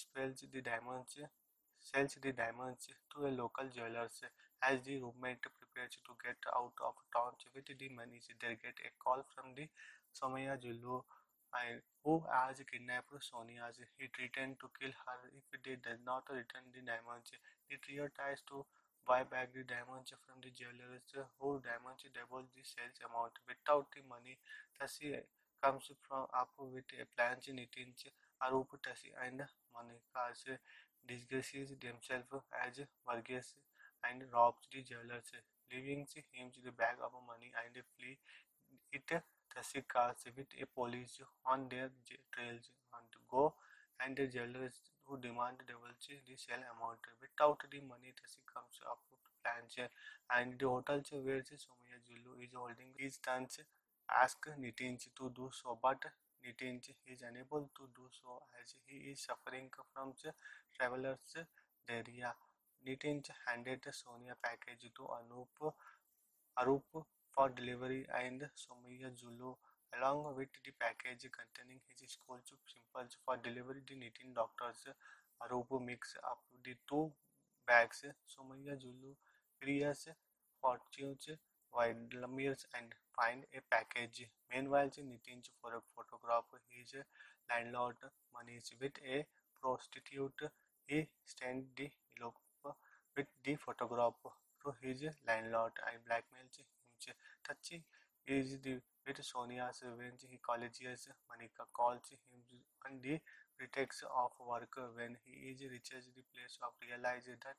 sells the diamonds to a local jewelers. As the roommate prepares to get out of town with the money, they get a call from the Somaya Jullu, who has kidnapped Sonia. He threatened to kill her if they does not return the diamonds. The trio tries to buy back the diamonds from the jewelers, who diamonds double the sales amount. Without the money, Tasi comes from up with a plan. Nitin, Arup, Tasi, and Monica disguises themselves as Vargas and robs the jewelers, leaving him the bag of money and flee. It Tasi cars with a police on their trails on to go, and the jewelers who demand double the sale amount. Without the money, Tasi comes up to plans, and the hotel where Somaya Jullu is holding his stance ask Nitin to do so, but Nitin is unable to do so as he is suffering from traveler's diarrhea. Nitin handed Sonia package to Arup for delivery, and Somaya Jullu along with the package containing his school samples for delivery. The Nitin doctors Arup mix up the two bags. Somaya Zulu curious fortunes Wildemires and find a package. Meanwhile, Nitin for a photograph his landlord Manish with a prostitute. He stand the elope with the photograph to his landlord and blackmails him. Tachi is the with Sonia's revenge. He colleges Manika calls him on the pretext of work when he is reaches the place of realize that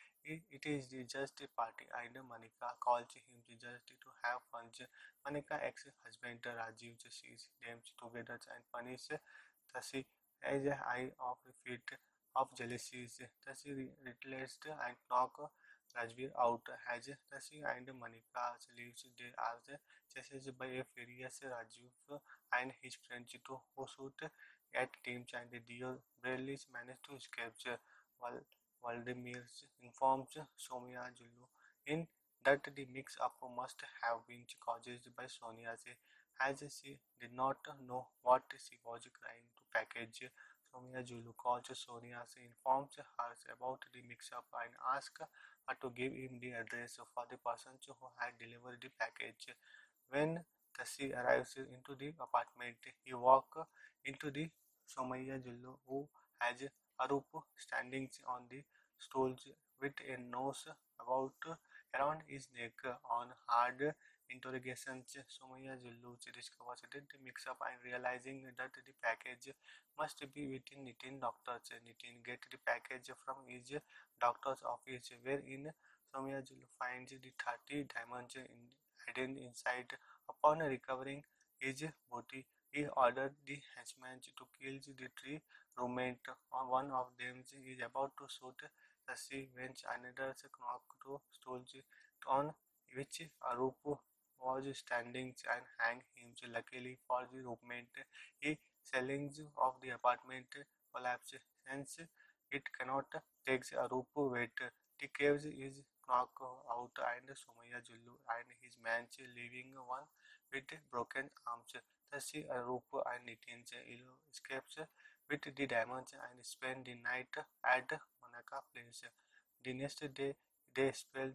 it is just a party and Manika calls him just to have fun. Manika ex-husband Rajiv sees them together and punish Tasi as a eye of fit of jealousy. Tasi relentless and knock Rajveer out as Tasi and Manika leaves. They are chased by a furious Rajiv and his friends to who shoot at teams and Dio barely manage to escape. While Vladimir informs Sonia Julu in that the mix-up must have been caused by Sonia as she did not know what she was trying to package. Sonia Julu calls Sonia, informs her about the mix-up and asks her to give him the address for the person who had delivered the package. When Tasi arrives into the apartment, he walks into the Somaya Jullu who has Arup standing on the stools with a nose about around his neck. On hard interrogations, Somaya Jullu discovers that the mix-up and realizing that the package must be within Nitin doctors. Nitin gets the package from his doctor's office, wherein Somaya Jullu finds the 30 diamonds hidden inside. Upon recovering his booty, he ordered the henchmen to kill the three roommates. One of them is about to shoot Sasi when another knock to stools on which Arup was standing and hang him. Luckily for the roommate, the ceilings of the apartment collapsed since it cannot take Arup weight. The caves is knocked out and Somaya Jullu and his man leaving one with broken arms. Thus, Arup and Nitin escapes with the diamonds and spend the night at Manaka place. The next day, they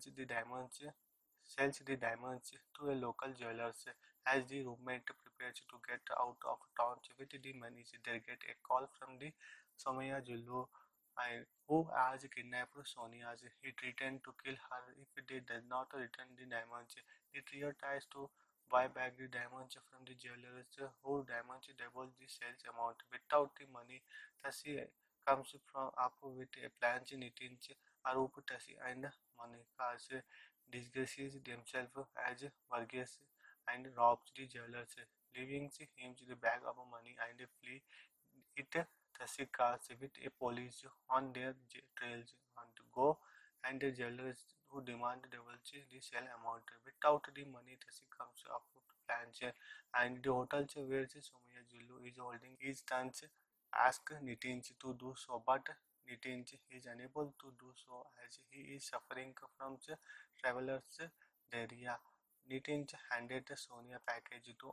sells the diamonds to a local jewelers. As the roommate prepares to get out of town with the money, they get a call from the Somaya Jullu who has kidnapped Sonia. He threatened to kill her if they did not return the diamonds. The trio tries to buy back the diamonds from the jewelers who diamonds double the sales amount. Without the money, Tasi comes from up with a plan. Nitin, Arup, Tasi and Monica disguises themselves as Vargas and robs the jewelers, leaving him the bag of money and flee. It Tasi cars with a police on their trails and to go and the jewelers who demand double the sale amount. Without the money, Tasi comes up with plans and the hotel where Somaya Jullu is holding his stance ask Nitin to do so, but Nitin is unable to do so as he is suffering from traveler's diarrhea. Nitin handed Sonia package to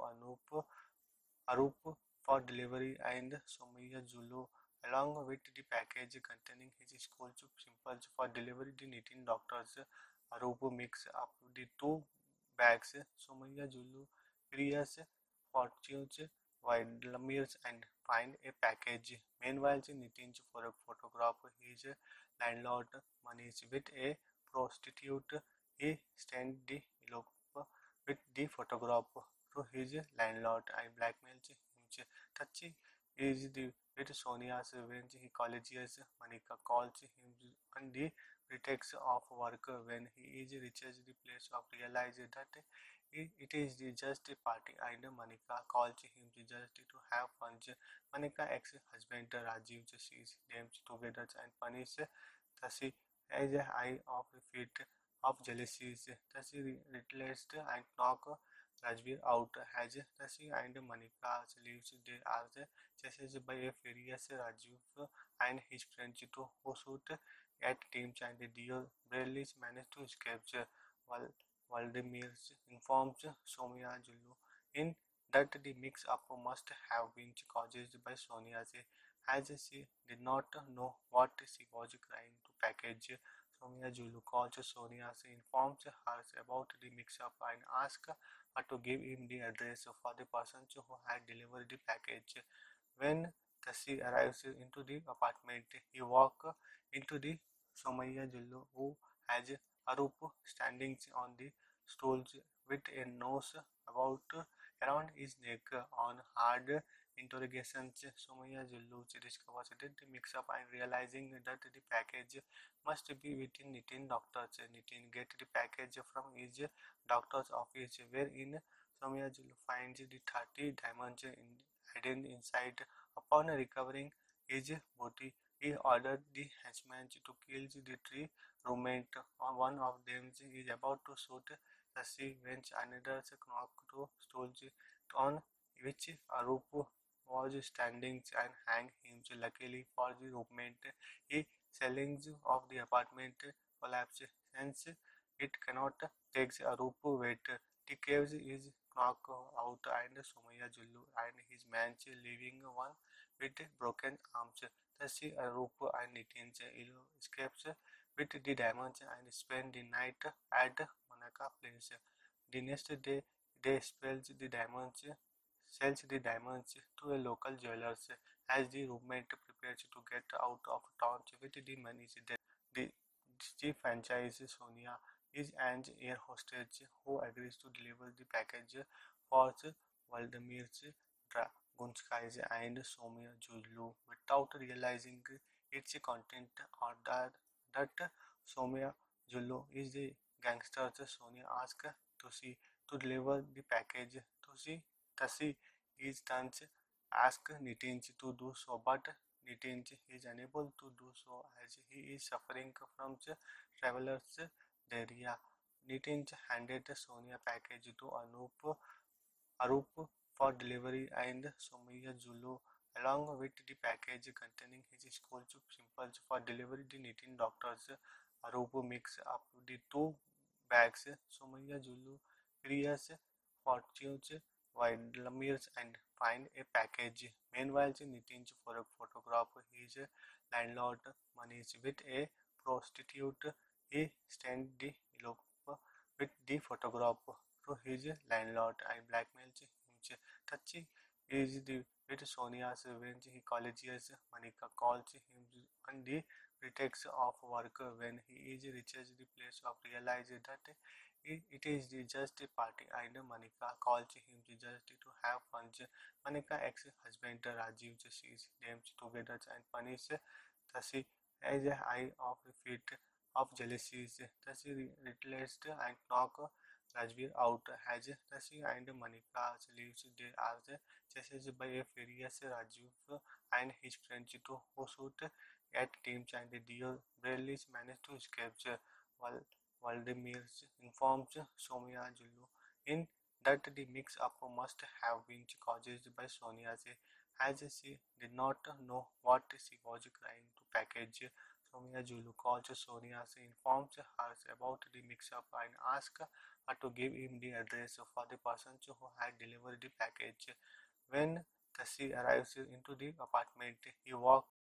Arup for delivery and Somaya Zulu along with the package containing his school samples for delivery. The Nitin doctors Arup mix up the two bags. Somaya Zulu curious fortunes Wildemires and find a package. Meanwhile, Nitin for a photograph his landlord Manish with a prostitute. He stand the elope with the photograph to his landlord and blackmails him. Tachi is the with Sonia's revenge. He colleges Manika calls him on the pretext of work when he is reaches the place of realize that it is just a party and Manika calls him just to have fun. Manika ex-husband Rajiv sees them together and punish Tasi as a eye of fit of jealousy. Tasi relentless and knock Rajveer out as Tasi and Manika leaves. They are chased by a furious Rajiv and his friends to who shoot at teams and Dio barely manage to escape. While Vladimir informs Somaya Jullu in that the mix-up must have been caused by Sonia, as she did not know what she was trying to package. Sonia Julu calls Sonia, informs her about the mix-up and asks her to give him the address for the person who had delivered the package. When Tasi arrives into the apartment, he walks into the Somaya Jullu, who has Arup standing on the stools with a nose about around his neck. On hard interrogations, Somaya Jullu discovers that the mix-up and realizing that the package must be within Nitin doctor's. Nitin gets the package from his doctor's office, wherein Somaya Jullu finds the 30 diamonds hidden inside. Upon recovering his booty, he ordered the henchmen to kill the three roommates. One of them is about to shoot Sasi when another knocks to stools on which Arup was standing and hanged him. Luckily for the roommate, the ceilings of the apartment collapsed since it cannot take Arup weight. The cave is knocked out and Somaya Jullu and his man leaving one with broken arms. Thus Arup and Nitin escapes with the diamonds and spend the night at Manaka Place. The next day they sells the diamonds to a local jewelers as the roommate prepares to get out of town with the money. The chief franchise Sonia is an air hostess who agrees to deliver the package for Vladimir Dragunskaya and Somya Jullu without realizing its content or that Somya Jullu is the gangster. Sonia asks Tusi to deliver the package. Tasi is turns ask Nitin to do so, but Nitin is unable to do so as he is suffering from traveler's diarrhea. Nitin handed Sonia package to Arup for delivery and Somaya Jullu along with the package containing his school simples for delivery. The Nitin doctors Arup mix up the two bags. Somaya Jullu curious fortunes Vladimir's and find a package. Meanwhile, Nitin photograph his landlord Manish with a prostitute. He sends the elope with the photograph to his landlord and blackmails him. Tachi is the with Sonia's when he colleges Manika calls him on the pretext of work. When he reaches the place of realize that it is just a party and Manika calls him just to have fun. Manika ex-husband Rajiv sees them together and punishes Tasi as a high of fit of jealousy. Tasi retaliates and knock Rajveer out as Tasi and Manika leaves. They are chased by a furious Rajiv and his friends who shoot at teams and Dio barely manage to escape. While Vladimir informs Somya Jullu in that the mix-up must have been caused by Sonia, as she did not know what she was trying to package. Somya Jullu calls Sonia, informs her about the mix-up and asks her to give him the address for the person who had delivered the package. When Tasi arrives into the apartment, he walks